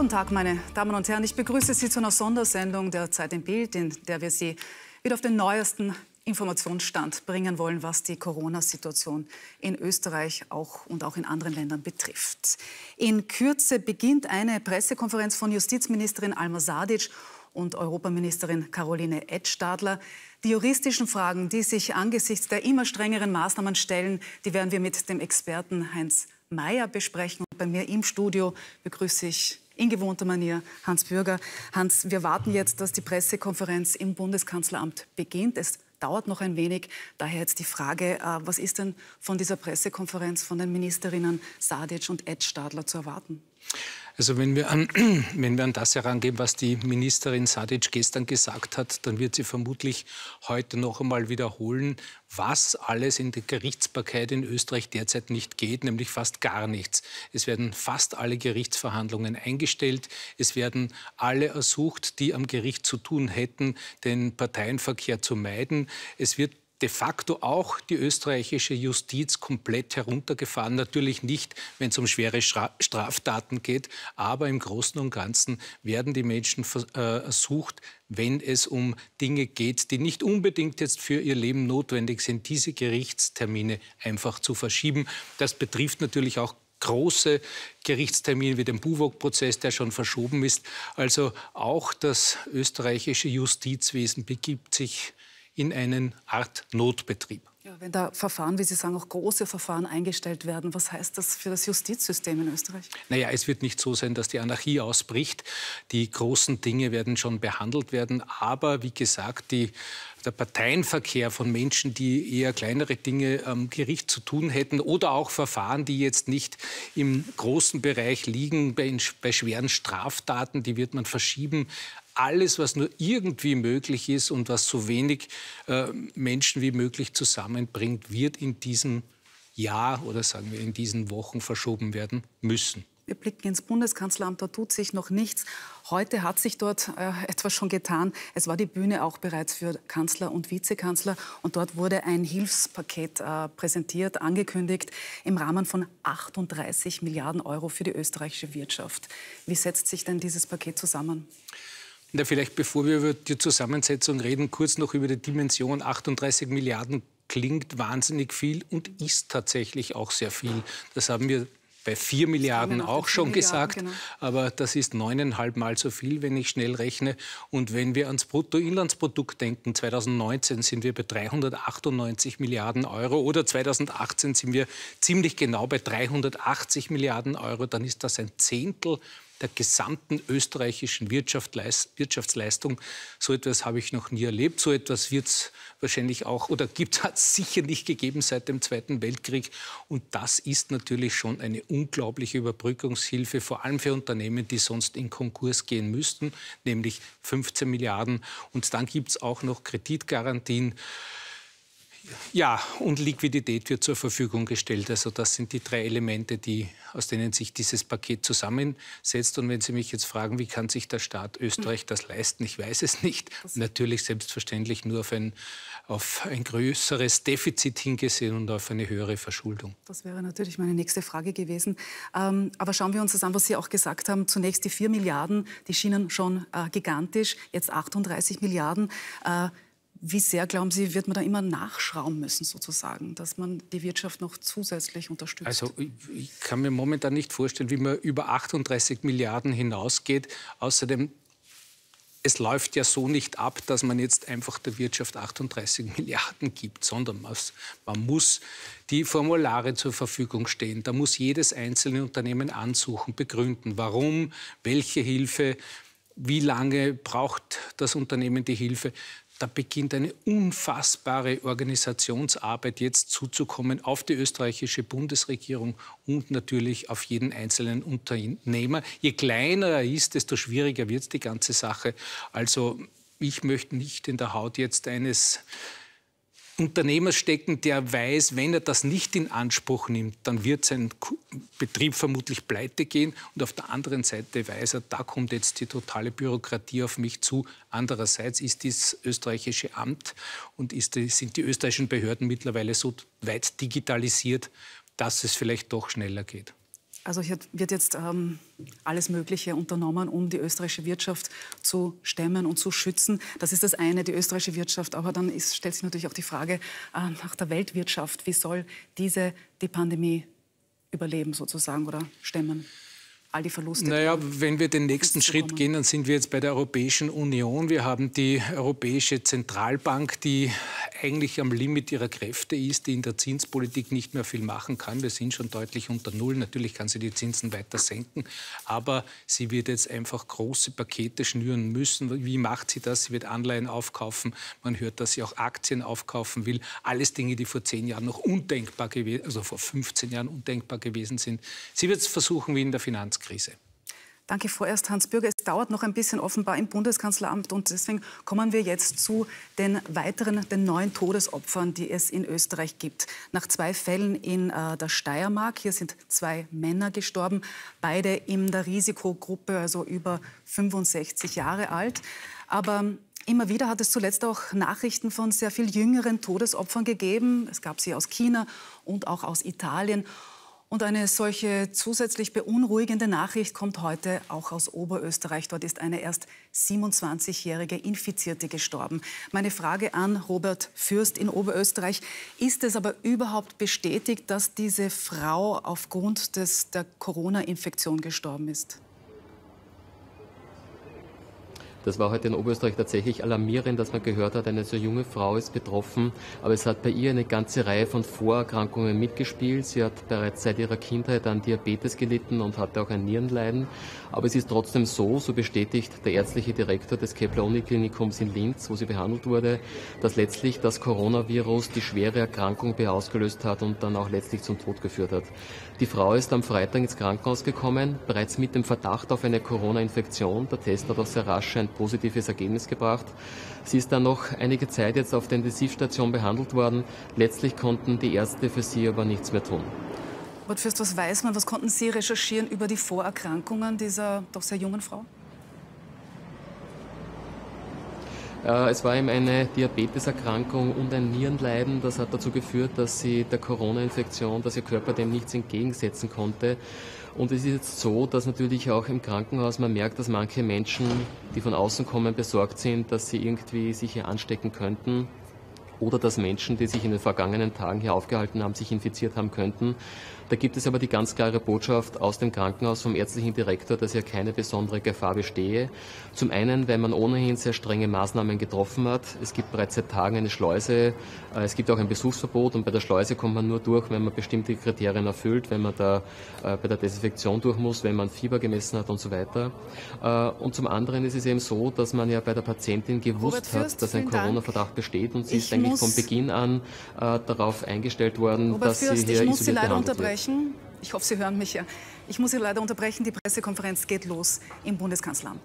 Guten Tag, meine Damen und Herren. Ich begrüße Sie zu einer Sondersendung der Zeit im Bild, in der wir Sie wieder auf den neuesten Informationsstand bringen wollen, was die Corona-Situation in Österreich und auch in anderen Ländern betrifft. In Kürze beginnt eine Pressekonferenz von Justizministerin Alma Sadic und Europaministerin Caroline Edtstadler. Die juristischen Fragen, die sich angesichts der immer strengeren Maßnahmen stellen, die werden wir mit dem Experten Heinz Mayer besprechen. Und bei mir im Studio begrüße ich in gewohnter Manier Hans Bürger. Hans, wir warten jetzt, dass die Pressekonferenz im Bundeskanzleramt beginnt. Es dauert noch ein wenig. Daher jetzt die Frage, was ist denn von dieser Pressekonferenz von den Ministerinnen Sadic und Edtstadler zu erwarten? Also wenn wir an das herangehen, was die Ministerin Sadic gestern gesagt hat, dann wird sie vermutlich heute noch einmal wiederholen, was alles in der Gerichtsbarkeit in Österreich derzeit nicht geht, nämlich fast gar nichts. Es werden fast alle Gerichtsverhandlungen eingestellt. Es werden alle ersucht, die am Gericht zu tun hätten, den Parteienverkehr zu meiden. Es wird de facto auch die österreichische Justiz komplett heruntergefahren. Natürlich nicht, wenn es um schwere Straftaten geht, aber im Großen und Ganzen werden die Menschen ersucht, wenn es um Dinge geht, die nicht unbedingt jetzt für ihr Leben notwendig sind, diese Gerichtstermine einfach zu verschieben. Das betrifft natürlich auch große Gerichtstermine wie den Buwog-Prozess, der schon verschoben ist. Also auch das österreichische Justizwesen begibt sich in eine Art Notbetrieb. Ja, wenn da Verfahren, wie Sie sagen, auch große Verfahren eingestellt werden, was heißt das für das Justizsystem in Österreich? Naja, es wird nicht so sein, dass die Anarchie ausbricht. Die großen Dinge werden schon behandelt werden. Aber wie gesagt, der Parteienverkehr von Menschen, die eher kleinere Dinge am Gericht zu tun hätten oder auch Verfahren, die jetzt nicht im großen Bereich liegen, bei schweren Straftaten, die wird man verschieben. Alles, was nur irgendwie möglich ist und was so wenig Menschen wie möglich zusammenbringt, wird in diesem Jahr oder sagen wir in diesen Wochen verschoben werden müssen. Wir blicken ins Bundeskanzleramt, da tut sich noch nichts. Heute hat sich dort etwas schon getan. Es war die Bühne auch bereits für Kanzler und Vizekanzler. Und dort wurde ein Hilfspaket präsentiert, angekündigt, im Rahmen von 38 Milliarden Euro für die österreichische Wirtschaft. Wie setzt sich denn dieses Paket zusammen? Na, vielleicht bevor wir über die Zusammensetzung reden, kurz noch über die Dimension. 38 Milliarden klingt wahnsinnig viel und ist tatsächlich auch sehr viel. Das haben wir bei 4 Milliarden auch schon gesagt, genau. Aber das ist 9,5 Mal so viel, wenn ich schnell rechne. Und wenn wir ans Bruttoinlandsprodukt denken, 2019 sind wir bei 398 Milliarden Euro oder 2018 sind wir ziemlich genau bei 380 Milliarden Euro, dann ist das ein Zehntel der gesamten österreichischen Wirtschaftsleistung. So etwas habe ich noch nie erlebt. So etwas wird es wahrscheinlich auch oder hat es sicher nicht gegeben seit dem Zweiten Weltkrieg. Und das ist natürlich schon eine unglaubliche Überbrückungshilfe, vor allem für Unternehmen, die sonst in Konkurs gehen müssten, nämlich 15 Milliarden. Und dann gibt es auch noch Kreditgarantien. Ja, und Liquidität wird zur Verfügung gestellt. Also das sind die drei Elemente, aus denen sich dieses Paket zusammensetzt. Und wenn Sie mich jetzt fragen, wie kann sich der Staat Österreich das leisten? Ich weiß es nicht. Natürlich selbstverständlich nur auf ein größeres Defizit hingesehen und auf eine höhere Verschuldung. Das wäre natürlich meine nächste Frage gewesen. Aber schauen wir uns das an, was Sie auch gesagt haben. Zunächst die 4 Milliarden, die schienen schon gigantisch, jetzt 38 Milliarden. Wie sehr, glauben Sie, wird man da immer nachschrauben müssen, sozusagen, dass man die Wirtschaft noch zusätzlich unterstützt? Also ich kann mir momentan nicht vorstellen, wie man über 38 Milliarden hinausgeht. Außerdem, es läuft ja so nicht ab, dass man jetzt einfach der Wirtschaft 38 Milliarden gibt, sondern man muss die Formulare zur Verfügung stehen. Da muss jedes einzelne Unternehmen ansuchen, begründen, warum, welche Hilfe, wie lange braucht das Unternehmen die Hilfe. Da beginnt eine unfassbare Organisationsarbeit jetzt zuzukommen auf die österreichische Bundesregierung und natürlich auf jeden einzelnen Unternehmer. Je kleiner er ist, desto schwieriger wird die ganze Sache. Also ich möchte nicht in der Haut jetzt eines Unternehmer stecken, der weiß, wenn er das nicht in Anspruch nimmt, dann wird sein Betrieb vermutlich pleite gehen. Und auf der anderen Seite weiß er, da kommt jetzt die totale Bürokratie auf mich zu. Andererseits ist das österreichische Amt und sind die österreichischen Behörden mittlerweile so weit digitalisiert, dass es vielleicht doch schneller geht. Also hier wird jetzt alles Mögliche unternommen, um die österreichische Wirtschaft zu stemmen und zu schützen. Das ist das eine, die österreichische Wirtschaft. Aber dann stellt sich natürlich auch die Frage nach der Weltwirtschaft. Wie soll diese die Pandemie überleben sozusagen oder stemmen? All die Verluste. Naja, wenn wir den nächsten Schritt gehen, dann sind wir jetzt bei der Europäischen Union. Wir haben die Europäische Zentralbank, die eigentlich am Limit ihrer Kräfte ist, die in der Zinspolitik nicht mehr viel machen kann. Wir sind schon deutlich unter Null. Natürlich kann sie die Zinsen weiter senken, aber sie wird jetzt einfach große Pakete schnüren müssen. Wie macht sie das? Sie wird Anleihen aufkaufen. Man hört, dass sie auch Aktien aufkaufen will. Alles Dinge, die vor 10 Jahren noch undenkbar gewesen, also vor 15 Jahren undenkbar gewesen sind. Sie wird es versuchen wie in der Finanzkrise. Danke vorerst, Hans Bürger. Es dauert noch ein bisschen offenbar im Bundeskanzleramt und deswegen kommen wir jetzt zu den neuen Todesopfern, die es in Österreich gibt. Nach 2 Fällen in der Steiermark, hier sind 2 Männer gestorben, beide in der Risikogruppe, also über 65 Jahre alt. Aber immer wieder hat es zuletzt auch Nachrichten von sehr viel jüngeren Todesopfern gegeben. Es gab sie aus China und auch aus Italien. Und eine solche zusätzlich beunruhigende Nachricht kommt heute auch aus Oberösterreich. Dort ist eine erst 27-jährige Infizierte gestorben. Meine Frage an Robert Fürst in Oberösterreich. Ist es aber überhaupt bestätigt, dass diese Frau aufgrund der Corona-Infektion gestorben ist? Das war heute in Oberösterreich tatsächlich alarmierend, dass man gehört hat, eine so junge Frau ist betroffen. Aber es hat bei ihr eine ganze Reihe von Vorerkrankungen mitgespielt. Sie hat bereits seit ihrer Kindheit an Diabetes gelitten und hatte auch ein Nierenleiden. Aber es ist trotzdem so bestätigt der ärztliche Direktor des Kepler-Uniklinikums in Linz, wo sie behandelt wurde, dass letztlich das Coronavirus die schwere Erkrankung ausgelöst hat und dann auch letztlich zum Tod geführt hat. Die Frau ist am Freitag ins Krankenhaus gekommen, bereits mit dem Verdacht auf eine Corona-Infektion. Der Test hat auch sehr rasch ein positives Ergebnis gebracht. Sie ist dann noch einige Zeit jetzt auf der Intensivstation behandelt worden. Letztlich konnten die Ärzte für sie aber nichts mehr tun. Robert Fürst, was weiß man, was konnten Sie recherchieren über die Vorerkrankungen dieser doch sehr jungen Frau? Es war eben eine Diabeteserkrankung und ein Nierenleiden. Das hat dazu geführt, dass sie der Corona-Infektion, dass ihr Körper dem nichts entgegensetzen konnte. Und es ist jetzt so, dass natürlich auch im Krankenhaus man merkt, dass manche Menschen, die von außen kommen, besorgt sind, dass sie irgendwie sich hier anstecken könnten. Oder dass Menschen, die sich in den vergangenen Tagen hier aufgehalten haben, sich infiziert haben könnten. Da gibt es aber die ganz klare Botschaft aus dem Krankenhaus vom ärztlichen Direktor, dass hier keine besondere Gefahr bestehe. Zum einen, weil man ohnehin sehr strenge Maßnahmen getroffen hat. Es gibt bereits seit Tagen eine Schleuse. Es gibt auch ein Besuchsverbot und bei der Schleuse kommt man nur durch, wenn man bestimmte Kriterien erfüllt, wenn man da bei der Desinfektion durch muss, wenn man Fieber gemessen hat und so weiter. Und zum anderen ist es eben so, dass man ja bei der Patientin gewusst hat, dass ein Corona-Verdacht besteht und sie ist eigentlich von Beginn an darauf eingestellt worden, dass sie hier isoliert behandelt wird. Ich hoffe, Sie hören mich ja. Ich muss Sie leider unterbrechen. Die Pressekonferenz geht los im Bundeskanzleramt.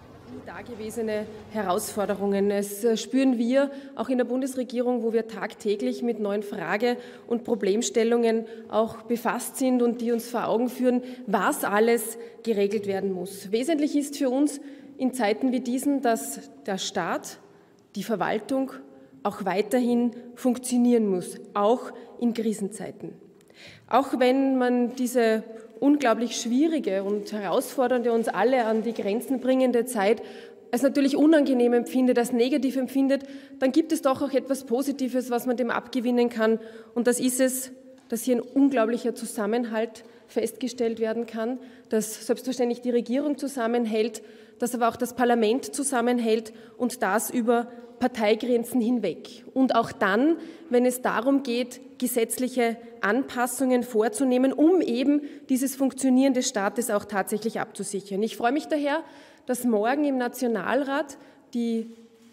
Dagewesene Herausforderungen. Es spüren wir auch in der Bundesregierung, wo wir tagtäglich mit neuen Frage- und Problemstellungen auch befasst sind und die uns vor Augen führen, was alles geregelt werden muss. Wesentlich ist für uns in Zeiten wie diesen, dass der Staat, die Verwaltung auch weiterhin funktionieren muss, auch in Krisenzeiten. Auch wenn man diese unglaublich schwierige und herausfordernde, uns alle an die Grenzen bringende Zeit als natürlich unangenehm empfindet, als negativ empfindet, dann gibt es doch auch etwas Positives, was man dem abgewinnen kann. Und das ist es, dass hier ein unglaublicher Zusammenhalt festgestellt werden kann, dass selbstverständlich die Regierung zusammenhält, dass aber auch das Parlament zusammenhält und das über Parteigrenzen hinweg. Und auch dann, wenn es darum geht, gesetzliche Anpassungen vorzunehmen, um eben dieses Funktionieren des Staates auch tatsächlich abzusichern. Ich freue mich daher, dass morgen im Nationalrat die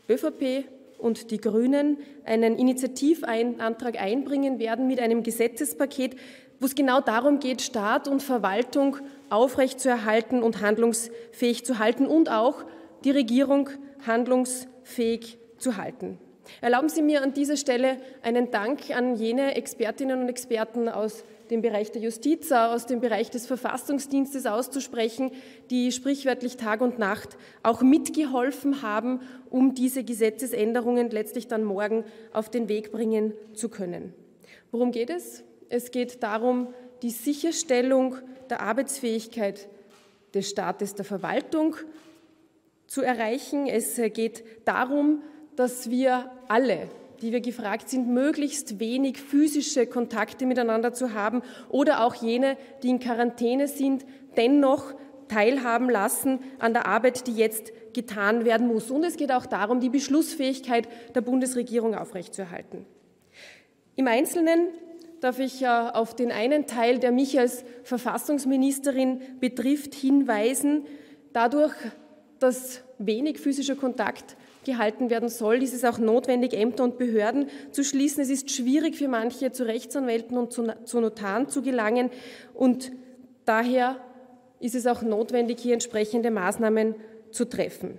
ÖVP und die Grünen einen Initiativantrag einbringen werden mit einem Gesetzespaket, wo es genau darum geht, Staat und Verwaltung aufrechtzuerhalten und handlungsfähig zu halten und auch die Regierung handlungsfähig zu halten. Erlauben Sie mir an dieser Stelle einen Dank an jene Expertinnen und Experten aus dem Bereich der Justiz, aus dem Bereich des Verfassungsdienstes auszusprechen, die sprichwörtlich Tag und Nacht auch mitgeholfen haben, um diese Gesetzesänderungen letztlich dann morgen auf den Weg bringen zu können. Worum geht es? Es geht darum, die Sicherstellung der Arbeitsfähigkeit des Staates, der Verwaltung zu erreichen. Es geht darum, dass wir alle, die wir gefragt sind, möglichst wenig physische Kontakte miteinander zu haben oder auch jene, die in Quarantäne sind, dennoch teilhaben lassen an der Arbeit, die jetzt getan werden muss. Und es geht auch darum, die Beschlussfähigkeit der Bundesregierung aufrechtzuerhalten. Im Einzelnen darf ich auf den einen Teil, der mich als Verfassungsministerin betrifft, hinweisen. Dadurch, dass wenig physischer Kontakt gehalten werden soll, ist es auch notwendig, Ämter und Behörden zu schließen. Es ist schwierig für manche, zu Rechtsanwälten und zu Notaren zu gelangen. Und daher ist es auch notwendig, hier entsprechende Maßnahmen zu treffen.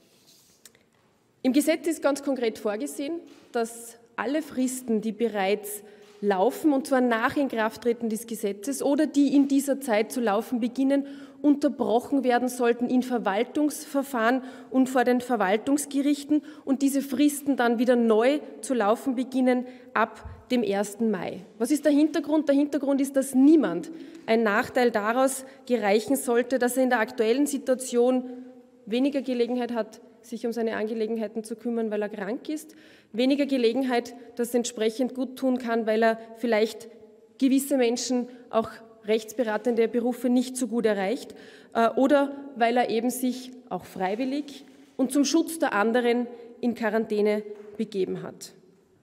Im Gesetz ist ganz konkret vorgesehen, dass alle Fristen, die bereits laufen, und zwar nach Inkrafttreten des Gesetzes oder die in dieser Zeit zu laufen beginnen, unterbrochen werden sollten in Verwaltungsverfahren und vor den Verwaltungsgerichten und diese Fristen dann wieder neu zu laufen beginnen ab dem 1. Mai. Was ist der Hintergrund? Der Hintergrund ist, dass niemand ein Nachteil daraus gereichen sollte, dass er in der aktuellen Situation weniger Gelegenheit hat, sich um seine Angelegenheiten zu kümmern, weil er krank ist, weniger Gelegenheit, das entsprechend gut tun kann, weil er vielleicht gewisse Menschen, auch rechtsberatende Berufe, nicht so gut erreicht oder weil er eben sich auch freiwillig und zum Schutz der anderen in Quarantäne begeben hat.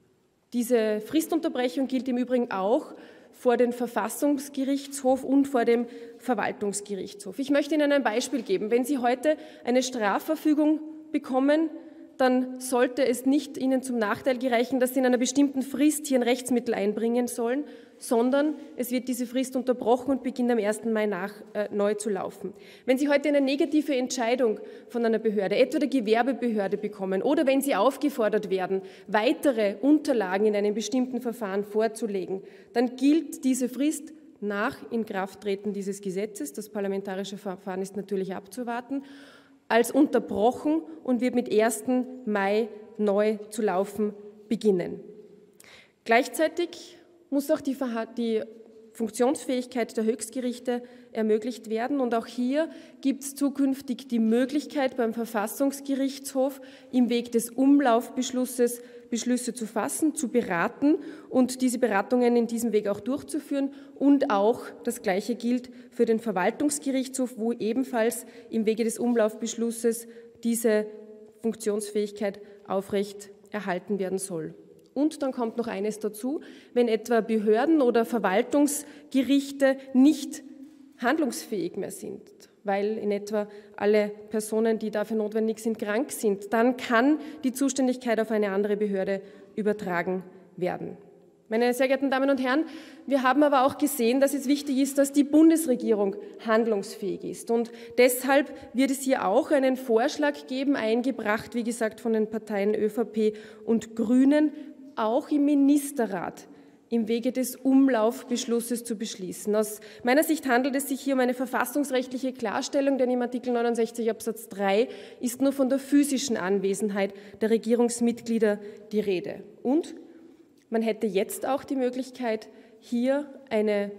Diese Fristunterbrechung gilt im Übrigen auch vor dem Verfassungsgerichtshof und vor dem Verwaltungsgerichtshof. Ich möchte Ihnen ein Beispiel geben. Wenn Sie heute eine Strafverfügung bekommen, dann sollte es nicht Ihnen zum Nachteil gereichen, dass Sie in einer bestimmten Frist hier ein Rechtsmittel einbringen sollen, sondern es wird diese Frist unterbrochen und beginnt am 1. Mai neu zu laufen. Wenn Sie heute eine negative Entscheidung von einer Behörde, etwa der Gewerbebehörde, bekommen oder wenn Sie aufgefordert werden, weitere Unterlagen in einem bestimmten Verfahren vorzulegen, dann gilt diese Frist nach Inkrafttreten dieses Gesetzes, das parlamentarische Verfahren ist natürlich abzuwarten, als unterbrochen und wird mit 1. Mai neu zu laufen beginnen. Gleichzeitig muss auch die Funktionsfähigkeit der Höchstgerichte ermöglicht werden. Und auch hier gibt es zukünftig die Möglichkeit, beim Verfassungsgerichtshof im Weg des Umlaufbeschlusses Beschlüsse zu fassen, zu beraten und diese Beratungen in diesem Weg auch durchzuführen. Und auch das Gleiche gilt für den Verwaltungsgerichtshof, wo ebenfalls im Wege des Umlaufbeschlusses diese Funktionsfähigkeit aufrecht erhalten werden soll. Und dann kommt noch eines dazu, wenn etwa Behörden oder Verwaltungsgerichte nicht handlungsfähig mehr sind, weil in etwa alle Personen, die dafür notwendig sind, krank sind, dann kann die Zuständigkeit auf eine andere Behörde übertragen werden. Meine sehr geehrten Damen und Herren, wir haben aber auch gesehen, dass es wichtig ist, dass die Bundesregierung handlungsfähig ist. Und deshalb wird es hier auch einen Vorschlag geben, eingebracht, wie gesagt, von den Parteien ÖVP und Grünen, auch im Ministerrat im Wege des Umlaufbeschlusses zu beschließen. Aus meiner Sicht handelt es sich hier um eine verfassungsrechtliche Klarstellung, denn im Artikel 69 Absatz 3 ist nur von der physischen Anwesenheit der Regierungsmitglieder die Rede. Und man hätte jetzt auch die Möglichkeit, hier ein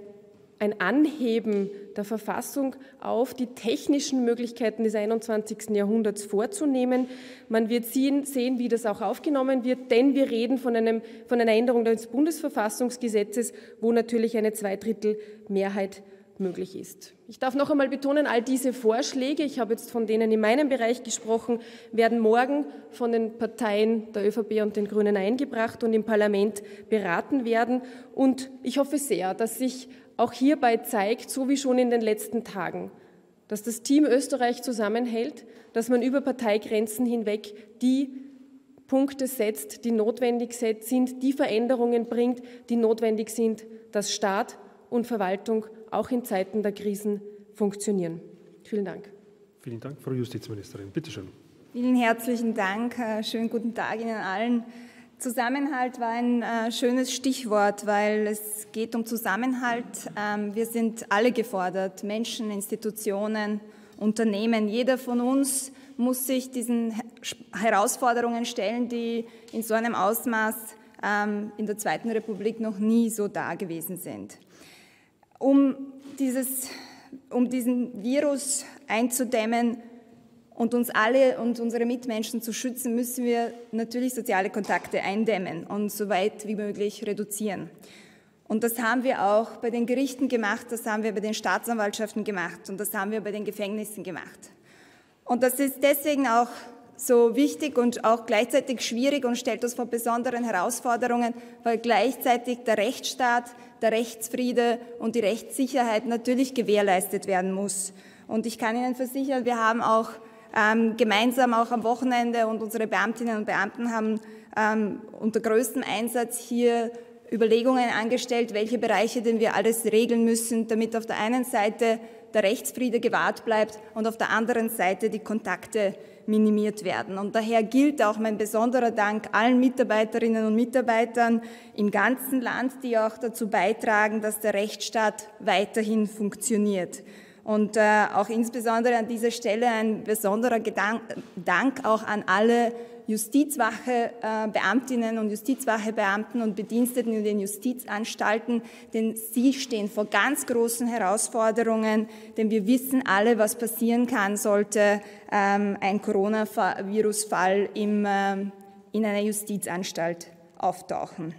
Anheben der Verfassung auf die technischen Möglichkeiten des 21. Jahrhunderts vorzunehmen. Man wird sehen, wie das auch aufgenommen wird, denn wir reden von einer Änderung des Bundesverfassungsgesetzes, wo natürlich eine Zweidrittelmehrheit möglich ist. Ich darf noch einmal betonen, all diese Vorschläge, ich habe jetzt von denen in meinem Bereich gesprochen, werden morgen von den Parteien der ÖVP und den Grünen eingebracht und im Parlament beraten werden. Und ich hoffe sehr, dass sich auch hierbei zeigt, so wie schon in den letzten Tagen, dass das Team Österreich zusammenhält, dass man über Parteigrenzen hinweg die Punkte setzt, die notwendig sind, die Veränderungen bringt, die notwendig sind, dass Staat und Verwaltung auch in Zeiten der Krisen funktionieren. Vielen Dank. Vielen Dank, Frau Justizministerin. Bitte schön. Vielen herzlichen Dank. Schönen guten Tag Ihnen allen. Zusammenhalt war ein schönes Stichwort, weil es geht um Zusammenhalt. Wir sind alle gefordert, Menschen, Institutionen, Unternehmen. Jeder von uns muss sich diesen Herausforderungen stellen, die in so einem Ausmaß in der Zweiten Republik noch nie so da gewesen sind. Um diesen Virus einzudämmen und uns alle und unsere Mitmenschen zu schützen, müssen wir natürlich soziale Kontakte eindämmen und so weit wie möglich reduzieren. Und das haben wir auch bei den Gerichten gemacht, das haben wir bei den Staatsanwaltschaften gemacht und das haben wir bei den Gefängnissen gemacht. Und das ist deswegen auch so wichtig und auch gleichzeitig schwierig und stellt uns vor besonderen Herausforderungen, weil gleichzeitig der Rechtsstaat, der Rechtsfriede und die Rechtssicherheit natürlich gewährleistet werden muss. Und ich kann Ihnen versichern, wir haben auch gemeinsam auch am Wochenende und unsere Beamtinnen und Beamten haben unter größtem Einsatz hier Überlegungen angestellt, welche Bereiche denn wir alles regeln müssen, damit auf der einen Seite der Rechtsfriede gewahrt bleibt und auf der anderen Seite die Kontakte minimiert werden. Und daher gilt auch mein besonderer Dank allen Mitarbeiterinnen und Mitarbeitern im ganzen Land, die auch dazu beitragen, dass der Rechtsstaat weiterhin funktioniert. Und auch insbesondere an dieser Stelle ein besonderer Dank auch an alle Justizwache-Beamtinnen und Justizwache-Beamten und Bediensteten in den Justizanstalten, denn sie stehen vor ganz großen Herausforderungen, denn wir wissen alle, was passieren kann, sollte ein Coronavirus-Fall in einer Justizanstalt auftauchen.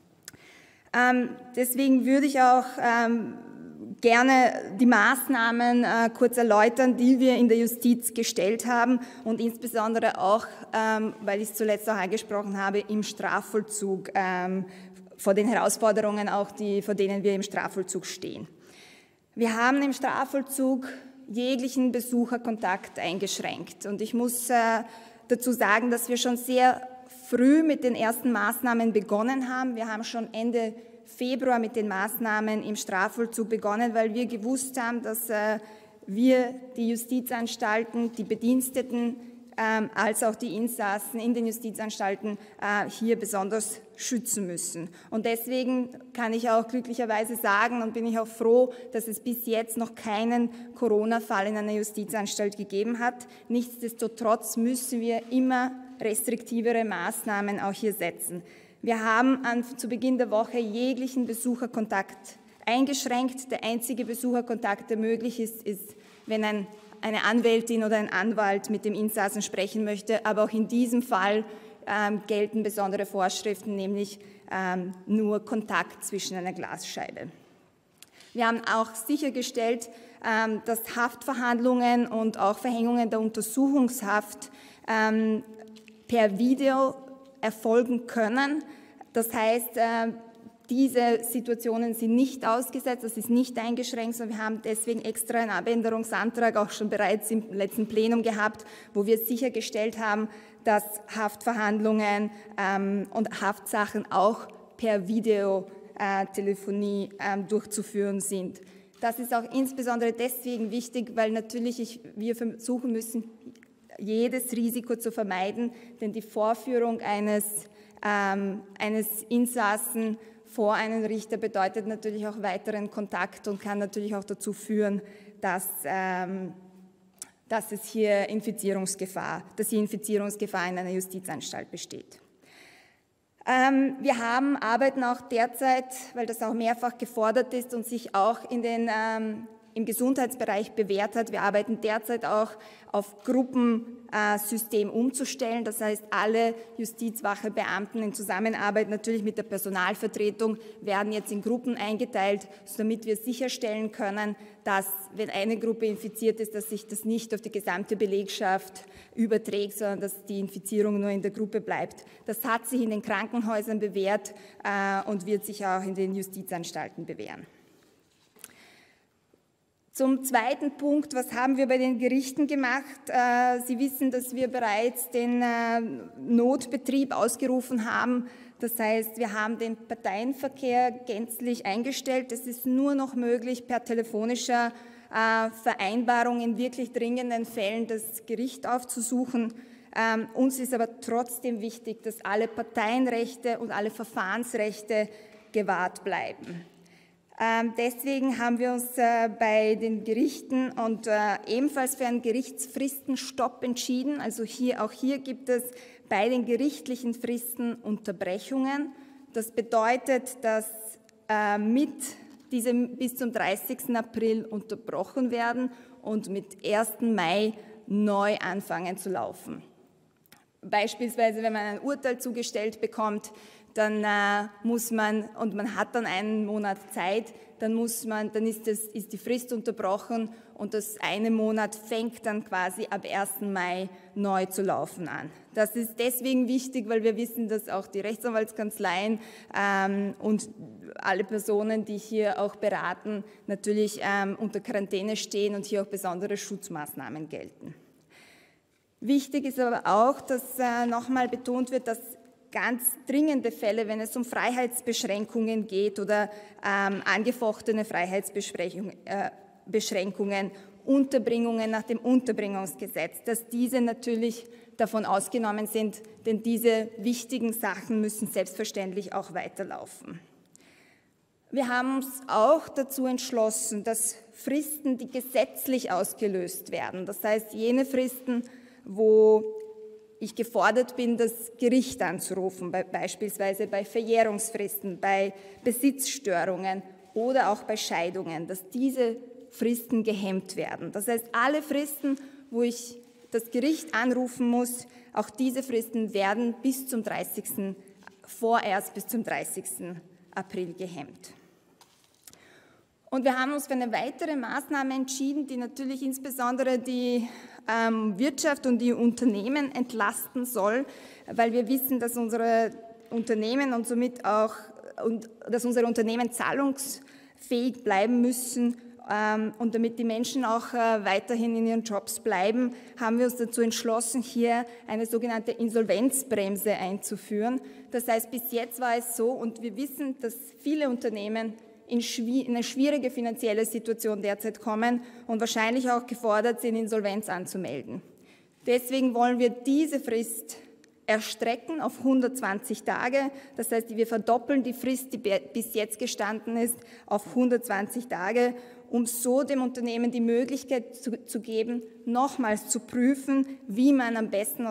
Deswegen würde ich auch gerne die Maßnahmen kurz erläutern, die wir in der Justiz gestellt haben und insbesondere auch, weil ich es zuletzt auch angesprochen habe, im Strafvollzug, vor den Herausforderungen auch, vor denen wir im Strafvollzug stehen. Wir haben im Strafvollzug jeglichen Besucherkontakt eingeschränkt und ich muss dazu sagen, dass wir schon sehr früh mit den ersten Maßnahmen begonnen haben. Wir haben schon Ende Februar mit den Maßnahmen im Strafvollzug begonnen, weil wir gewusst haben, dass wir die Justizanstalten, die Bediensteten als auch die Insassen in den Justizanstalten hier besonders schützen müssen. Und deswegen kann ich auch glücklicherweise sagen und bin ich auch froh, dass es bis jetzt noch keinen Corona-Fall in einer Justizanstalt gegeben hat. Nichtsdestotrotz müssen wir immer restriktivere Maßnahmen auch hier setzen. Wir haben zu Beginn der Woche jeglichen Besucherkontakt eingeschränkt. Der einzige Besucherkontakt, der möglich ist, wenn eine Anwältin oder ein Anwalt mit dem Insassen sprechen möchte. Aber auch in diesem Fall gelten besondere Vorschriften, nämlich nur Kontakt zwischen einer Glasscheibe. Wir haben auch sichergestellt, dass Haftverhandlungen und auch Verhängungen der Untersuchungshaft per Video erfolgen können. Das heißt, diese Situationen sind nicht ausgesetzt, das ist nicht eingeschränkt, sondern wir haben deswegen extra einen Abänderungsantrag auch schon bereits im letzten Plenum gehabt, wo wir sichergestellt haben, dass Haftverhandlungen und Haftsachen auch per Videotelefonie durchzuführen sind. Das ist auch insbesondere deswegen wichtig, weil natürlich wir versuchen müssen, jedes Risiko zu vermeiden, denn die Vorführung eines Insassen vor einen Richter bedeutet natürlich auch weiteren Kontakt und kann natürlich auch dazu führen, dass hier Infizierungsgefahr in einer Justizanstalt besteht. Wir arbeiten auch derzeit, weil das auch mehrfach gefordert ist und sich auch im Gesundheitsbereich bewährt hat. Wir arbeiten derzeit auch auf Gruppensystem umzustellen. Das heißt, alle Justizwache-Beamten in Zusammenarbeit natürlich mit der Personalvertretung werden jetzt in Gruppen eingeteilt, damit wir sicherstellen können, dass, wenn eine Gruppe infiziert ist, dass sich das nicht auf die gesamte Belegschaft überträgt, sondern dass die Infizierung nur in der Gruppe bleibt. Das hat sich in den Krankenhäusern bewährt und wird sich auch in den Justizanstalten bewähren. Zum zweiten Punkt, was haben wir bei den Gerichten gemacht? Sie wissen, dass wir bereits den Notbetrieb ausgerufen haben. Das heißt, wir haben den Parteienverkehr gänzlich eingestellt. Es ist nur noch möglich, per telefonischer Vereinbarung in wirklich dringenden Fällen das Gericht aufzusuchen. Uns ist aber trotzdem wichtig, dass alle Parteienrechte und alle Verfahrensrechte gewahrt bleiben. Deswegen haben wir uns bei den Gerichten und ebenfalls für einen Gerichtsfristenstopp entschieden. Also auch hier gibt es bei den gerichtlichen Fristen Unterbrechungen. Das bedeutet, dass mit diese bis zum 30. April unterbrochen werden und mit 1. Mai neu anfangen zu laufen. Beispielsweise, wenn man ein Urteil zugestellt bekommt, dann muss man, und man hat dann einen Monat Zeit, dann ist die Frist unterbrochen und das eine Monat fängt dann quasi ab 1. Mai neu zu laufen an. Das ist deswegen wichtig, weil wir wissen, dass auch die Rechtsanwaltskanzleien und alle Personen, die hier auch beraten, natürlich unter Quarantäne stehen und hier auch besondere Schutzmaßnahmen gelten. Wichtig ist aber auch, dass nochmal betont wird, dass ganz dringende Fälle, wenn es um Freiheitsbeschränkungen geht oder angefochtene Freiheitsbeschränkungen, Unterbringungen nach dem Unterbringungsgesetz, dass diese natürlich davon ausgenommen sind, denn diese wichtigen Sachen müssen selbstverständlich auch weiterlaufen. Wir haben uns auch dazu entschlossen, dass Fristen, die gesetzlich ausgelöst werden, das heißt jene Fristen, wo ich gefordert bin, das Gericht anzurufen, beispielsweise bei Verjährungsfristen, bei Besitzstörungen oder auch bei Scheidungen, dass diese Fristen gehemmt werden. Das heißt, alle Fristen, wo ich das Gericht anrufen muss, auch diese Fristen werden vorerst bis zum 30. April gehemmt. Und wir haben uns für eine weitere Maßnahme entschieden, die natürlich insbesondere die Wirtschaft und die Unternehmen entlasten soll, weil wir wissen, dass unsere Unternehmen und somit auch, dass unsere Unternehmen zahlungsfähig bleiben müssen und damit die Menschen auch weiterhin in ihren Jobs bleiben, haben wir uns dazu entschlossen, hier eine sogenannte Insolvenzbremse einzuführen. Das heißt, bis jetzt war es so, und wir wissen, dass viele Unternehmen in eine schwierige finanzielle Situation derzeit kommen und wahrscheinlich auch gefordert sind, Insolvenz anzumelden. Deswegen wollen wir diese Frist erstrecken auf 120 Tage. Das heißt, wir verdoppeln die Frist, die bis jetzt gestanden ist, auf 120 Tage, um so dem Unternehmen die Möglichkeit zu geben, nochmals zu prüfen, wie man am besten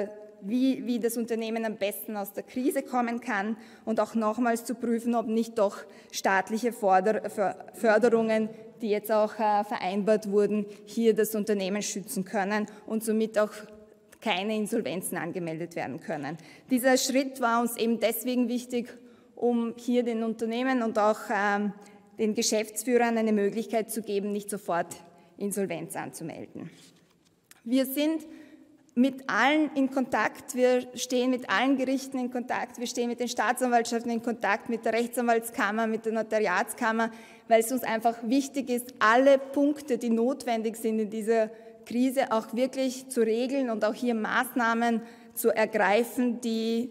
wie das Unternehmen am besten aus der Krise kommen kann und auch nochmals zu prüfen, ob nicht doch staatliche Förderungen, die jetzt auch vereinbart wurden, hier das Unternehmen schützen können und somit auch keine Insolvenzen angemeldet werden können. Dieser Schritt war uns eben deswegen wichtig, um hier den Unternehmen und auch den Geschäftsführern eine Möglichkeit zu geben, nicht sofort Insolvenz anzumelden. Wir sind mit allen in Kontakt, wir stehen mit allen Gerichten in Kontakt, wir stehen mit den Staatsanwaltschaften in Kontakt, mit der Rechtsanwaltskammer, mit der Notariatskammer, weil es uns einfach wichtig ist, alle Punkte, die notwendig sind in dieser Krise, auch wirklich zu regeln und auch hier Maßnahmen zu ergreifen, die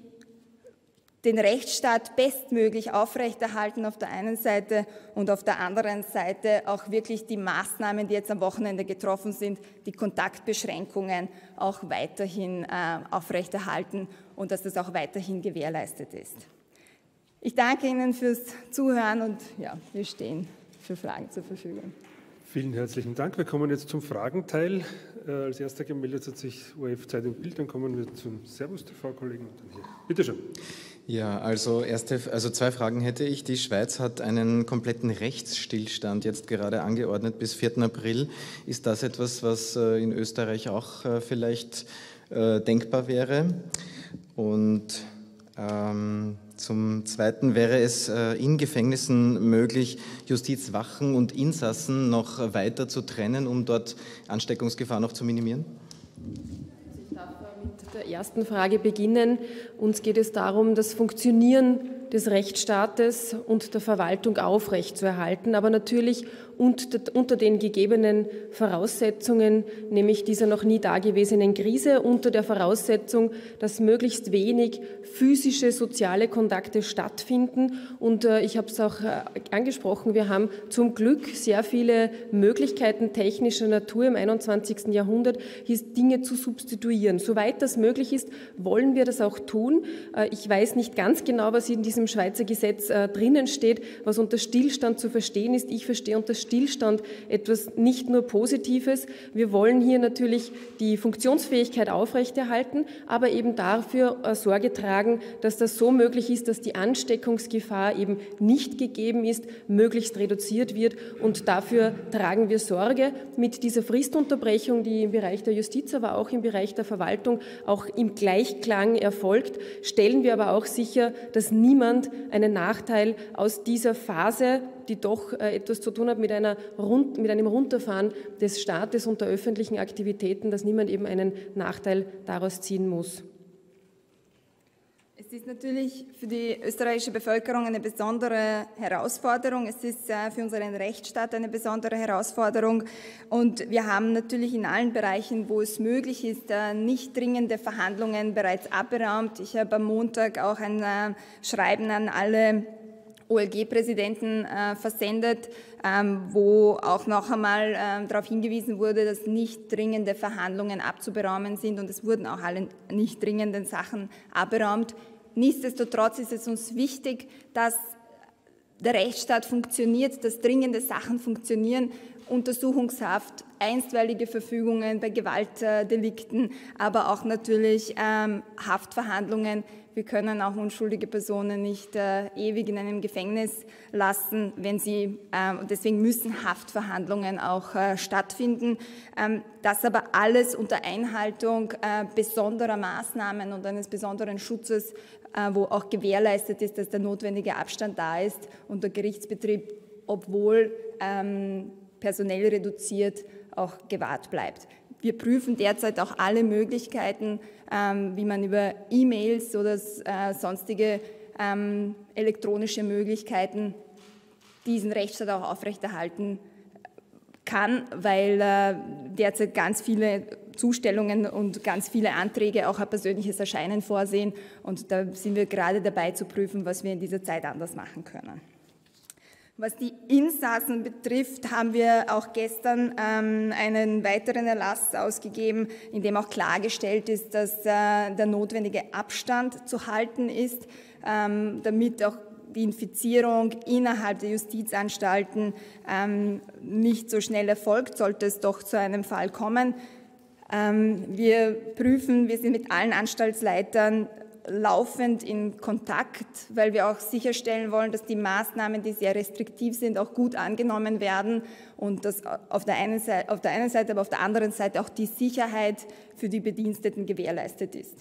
den Rechtsstaat bestmöglich aufrechterhalten auf der einen Seite und auf der anderen Seite auch wirklich die Maßnahmen, die jetzt am Wochenende getroffen sind, die Kontaktbeschränkungen auch weiterhin aufrechterhalten und dass das auch weiterhin gewährleistet ist. Ich danke Ihnen fürs Zuhören und ja, wir stehen für Fragen zur Verfügung. Vielen herzlichen Dank. Wir kommen jetzt zum Fragenteil. Als erster gemeldet hat sich ORF Zeit und Bild. Dann kommen wir zum Servus TV-Kollegen. Bitte schön. Ja, also zwei Fragen hätte ich. Die Schweiz hat einen kompletten Rechtsstillstand jetzt gerade angeordnet bis 4. April. Ist das etwas, was in Österreich auch vielleicht denkbar wäre? Und zum Zweiten, wäre es in Gefängnissen möglich, Justizwachen und Insassen noch weiter zu trennen, um dort Ansteckungsgefahr noch zu minimieren? Ich darf mit der ersten Frage beginnen. Uns geht es darum, das Funktionieren des Rechtsstaates und der Verwaltung aufrechtzuerhalten, aber natürlich unter den gegebenen Voraussetzungen, nämlich dieser noch nie dagewesenen Krise, unter der Voraussetzung, dass möglichst wenig physische, soziale Kontakte stattfinden. Und ich habe es auch angesprochen, wir haben zum Glück sehr viele Möglichkeiten technischer Natur im 21. Jahrhundert, hier Dinge zu substituieren. Soweit das möglich ist, wollen wir das auch tun. Ich weiß nicht ganz genau, was in diesem Schweizer Gesetz drinnen steht, was unter Stillstand zu verstehen ist. Ich verstehe unter Stillstand etwas nicht nur Positives. Wir wollen hier natürlich die Funktionsfähigkeit aufrechterhalten, aber eben dafür Sorge tragen, dass das so möglich ist, dass die Ansteckungsgefahr eben nicht gegeben ist, möglichst reduziert wird. Und dafür tragen wir Sorge. Mit dieser Fristunterbrechung, die im Bereich der Justiz, aber auch im Bereich der Verwaltung auch im Gleichklang erfolgt, stellen wir aber auch sicher, dass niemand einen Nachteil aus dieser Phase, die doch etwas zu tun hat mit einem Runterfahren des Staates und der öffentlichen Aktivitäten, dass niemand eben einen Nachteil daraus ziehen muss. Es ist natürlich für die österreichische Bevölkerung eine besondere Herausforderung. Es ist für unseren Rechtsstaat eine besondere Herausforderung. Und wir haben natürlich in allen Bereichen, wo es möglich ist, nicht dringende Verhandlungen bereits abberaumt. Ich habe am Montag auch ein Schreiben an alle OLG-Präsidenten versendet, wo auch noch einmal darauf hingewiesen wurde, dass nicht dringende Verhandlungen abzuberaumen sind, und es wurden auch alle nicht dringenden Sachen abberaumt. Nichtsdestotrotz ist es uns wichtig, dass der Rechtsstaat funktioniert, dass dringende Sachen funktionieren, Untersuchungshaft, einstweilige Verfügungen bei Gewaltdelikten, aber auch natürlich Haftverhandlungen. Wir können auch unschuldige Personen nicht ewig in einem Gefängnis lassen, wenn sie, deswegen müssen Haftverhandlungen auch stattfinden. Das aber alles unter Einhaltung besonderer Maßnahmen und eines besonderen Schutzes, wo auch gewährleistet ist, dass der notwendige Abstand da ist und der Gerichtsbetrieb, obwohl personell reduziert, auch gewahrt bleibt. Wir prüfen derzeit auch alle Möglichkeiten, wie man über E-Mails oder sonstige elektronische Möglichkeiten diesen Rechtsstaat auch aufrechterhalten kann, weil derzeit ganz viele Zustellungen und ganz viele Anträge auch ein persönliches Erscheinen vorsehen. Und da sind wir gerade dabei zu prüfen, was wir in dieser Zeit anders machen können. Was die Insassen betrifft, haben wir auch gestern einen weiteren Erlass ausgegeben, in dem auch klargestellt ist, dass der notwendige Abstand zu halten ist, damit auch die Infizierung innerhalb der Justizanstalten nicht so schnell erfolgt, sollte es doch zu einem Fall kommen. Wir sind mit allen Anstaltsleitern laufend in Kontakt, weil wir auch sicherstellen wollen, dass die Maßnahmen, die sehr restriktiv sind, auch gut angenommen werden und dass auf der einen Seite, aber auf der anderen Seite auch die Sicherheit für die Bediensteten gewährleistet ist.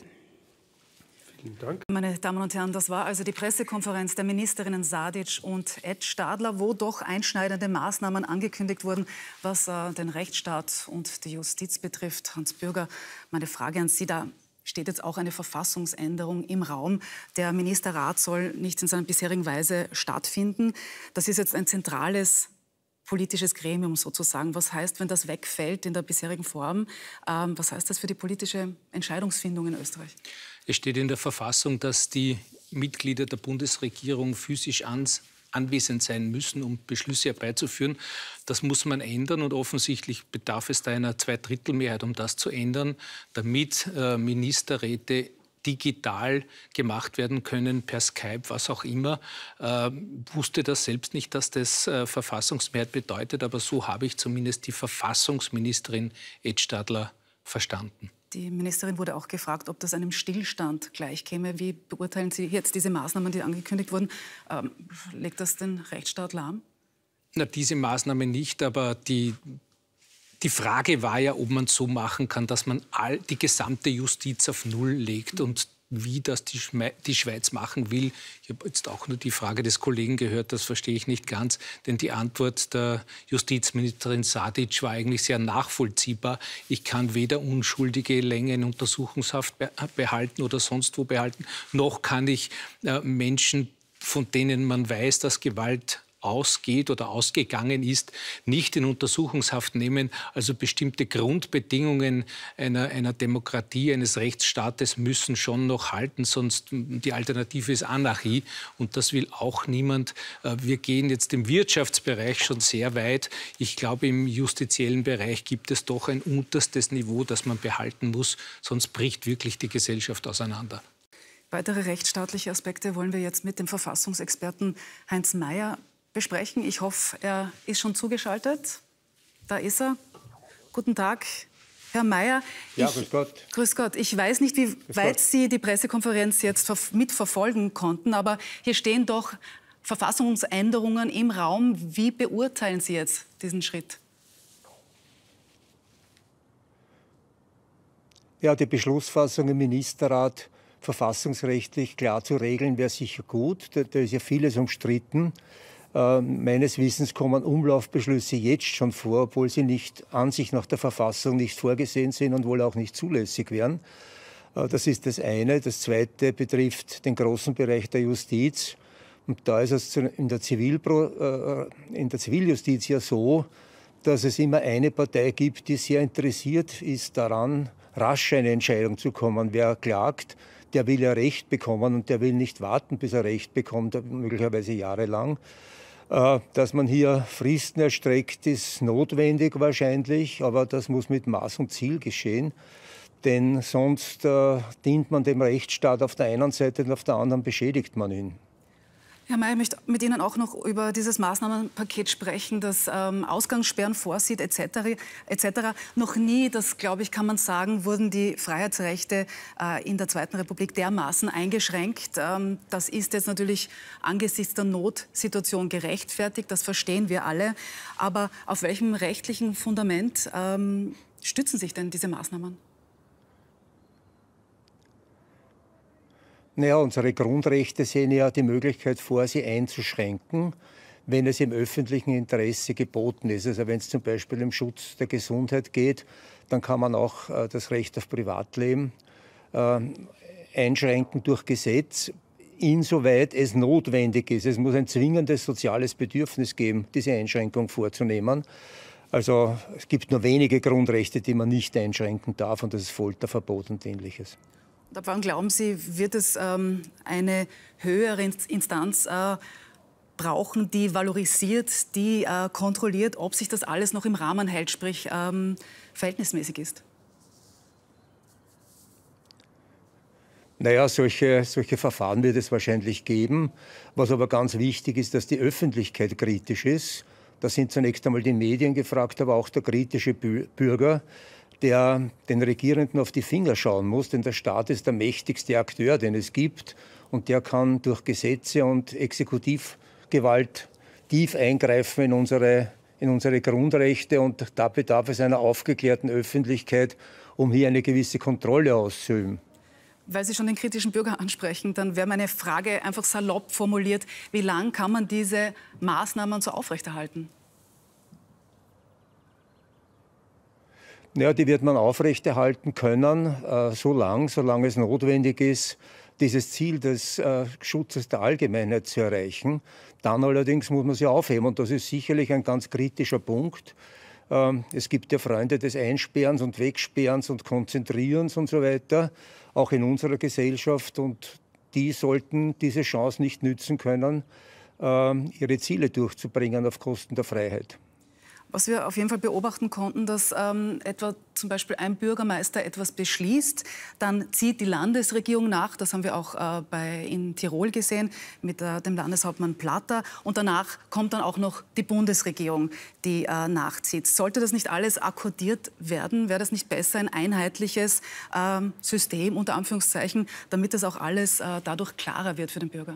Vielen Dank. Meine Damen und Herren, das war also die Pressekonferenz der Ministerinnen Sadic und Ed Stadler, wo doch einschneidende Maßnahmen angekündigt wurden, was den Rechtsstaat und die Justiz betrifft. Hans Bürger, meine Frage an Sie, da steht jetzt auch eine Verfassungsänderung im Raum. Der Ministerrat soll nicht in seiner bisherigen Weise stattfinden. Das ist jetzt ein zentrales politisches Gremium sozusagen. Was heißt, wenn das wegfällt in der bisherigen Form? Was heißt das für die politische Entscheidungsfindung in Österreich? Es steht in der Verfassung, dass die Mitglieder der Bundesregierung physisch anwesend sein müssen, um Beschlüsse herbeizuführen. Das muss man ändern und offensichtlich bedarf es da einer Zweidrittelmehrheit, um das zu ändern, damit Ministerräte digital gemacht werden können, per Skype, was auch immer. Wusste das selbst nicht, dass das Verfassungsmehrheit bedeutet, aber so habe ich zumindest die Verfassungsministerin Ed Stadler verstanden. Die Ministerin wurde auch gefragt, ob das einem Stillstand gleichkäme. Wie beurteilen Sie jetzt diese Maßnahmen, die angekündigt wurden? Legt das den Rechtsstaat lahm? Na, diese Maßnahme nicht, aber die Frage war ja, ob man so machen kann, dass man die gesamte Justiz auf Null legt und wie das die Schweiz machen will. Ich habe jetzt auch nur die Frage des Kollegen gehört, das verstehe ich nicht ganz, denn die Antwort der Justizministerin Sadic war eigentlich sehr nachvollziehbar. Ich kann weder Unschuldige länger in Untersuchungshaft behalten oder sonst wo behalten, noch kann ich Menschen, von denen man weiß, dass Gewalt ausgeht oder ausgegangen ist, nicht in Untersuchungshaft nehmen. Also bestimmte Grundbedingungen einer Demokratie, eines Rechtsstaates müssen schon noch halten, sonst die Alternative ist Anarchie und das will auch niemand. Wir gehen jetzt im Wirtschaftsbereich schon sehr weit. Ich glaube, im justiziellen Bereich gibt es doch ein unterstes Niveau, das man behalten muss, sonst bricht wirklich die Gesellschaft auseinander. Weitere rechtsstaatliche Aspekte wollen wir jetzt mit dem Verfassungsexperten Heinz Mayer besprechen. Ich hoffe, er ist schon zugeschaltet. Da ist er. Guten Tag, Herr Mayer. Ja, grüß Gott. Grüß Gott. Ich weiß nicht, wie weit Sie die Pressekonferenz jetzt mitverfolgen konnten, aber hier stehen doch Verfassungsänderungen im Raum. Wie beurteilen Sie jetzt diesen Schritt? Ja, die Beschlussfassung im Ministerrat verfassungsrechtlich klar zu regeln, wäre sicher gut. Da ist ja vieles umstritten. Meines Wissens kommen Umlaufbeschlüsse jetzt schon vor, obwohl sie an sich nach der Verfassung nicht vorgesehen sind und wohl auch nicht zulässig wären. Das ist das eine. Das zweite betrifft den großen Bereich der Justiz. Und da ist es in der Ziviljustiz ja so, dass es immer eine Partei gibt, die sehr interessiert ist daran, rasch eine Entscheidung zu kommen. Wer klagt, der will ja Recht bekommen und der will nicht warten, bis er Recht bekommt, möglicherweise jahrelang. Dass man hier Fristen erstreckt, ist notwendig wahrscheinlich, aber das muss mit Maß und Ziel geschehen. Denn sonst dient man dem Rechtsstaat auf der einen Seite und auf der anderen beschädigt man ihn. Herr Mayer, ich möchte mit Ihnen auch noch über dieses Maßnahmenpaket sprechen, das Ausgangssperren vorsieht etc. Noch nie, das glaube ich, kann man sagen, wurden die Freiheitsrechte in der Zweiten Republik dermaßen eingeschränkt. Das ist jetzt natürlich angesichts der Notsituation gerechtfertigt, das verstehen wir alle. Aber auf welchem rechtlichen Fundament stützen sich denn diese Maßnahmen? Naja, unsere Grundrechte sehen ja die Möglichkeit vor, sie einzuschränken, wenn es im öffentlichen Interesse geboten ist. Also wenn es zum Beispiel um Schutz der Gesundheit geht, dann kann man auch das Recht auf Privatleben einschränken durch Gesetz, insoweit es notwendig ist. Es muss ein zwingendes soziales Bedürfnis geben, diese Einschränkung vorzunehmen. Also es gibt nur wenige Grundrechte, die man nicht einschränken darf, und das ist Folterverbot und Ähnliches. Ab wann glauben Sie, wird es eine höhere Instanz brauchen, die valorisiert, die kontrolliert, ob sich das alles noch im Rahmen hält, sprich verhältnismäßig ist? Naja, solche Verfahren wird es wahrscheinlich geben. Was aber ganz wichtig ist, dass die Öffentlichkeit kritisch ist. Da sind zunächst einmal die Medien gefragt, aber auch der kritische Bürger, der den Regierenden auf die Finger schauen muss, denn der Staat ist der mächtigste Akteur, den es gibt, und der kann durch Gesetze und Exekutivgewalt tief eingreifen in unsere Grundrechte, und da bedarf es einer aufgeklärten Öffentlichkeit, um hier eine gewisse Kontrolle auszuüben. Weil Sie schon den kritischen Bürger ansprechen, dann wäre meine Frage einfach salopp formuliert: Wie lange kann man diese Maßnahmen so aufrechterhalten? Ja, die wird man aufrechterhalten können, solange es notwendig ist, dieses Ziel des Schutzes der Allgemeinheit zu erreichen. Dann allerdings muss man sie aufheben, und das ist sicherlich ein ganz kritischer Punkt. Es gibt ja Freunde des Einsperrens und Wegsperrens und Konzentrierens und so weiter, auch in unserer Gesellschaft, und die sollten diese Chance nicht nützen können, ihre Ziele durchzubringen auf Kosten der Freiheit. Was wir auf jeden Fall beobachten konnten, dass etwa zum Beispiel ein Bürgermeister etwas beschließt, dann zieht die Landesregierung nach. Das haben wir auch in Tirol gesehen mit dem Landeshauptmann Platter. Und danach kommt dann auch noch die Bundesregierung, die nachzieht. Sollte das nicht alles akkordiert werden, wäre das nicht besser ein einheitliches System, unter Anführungszeichen, damit das auch alles dadurch klarer wird für den Bürger?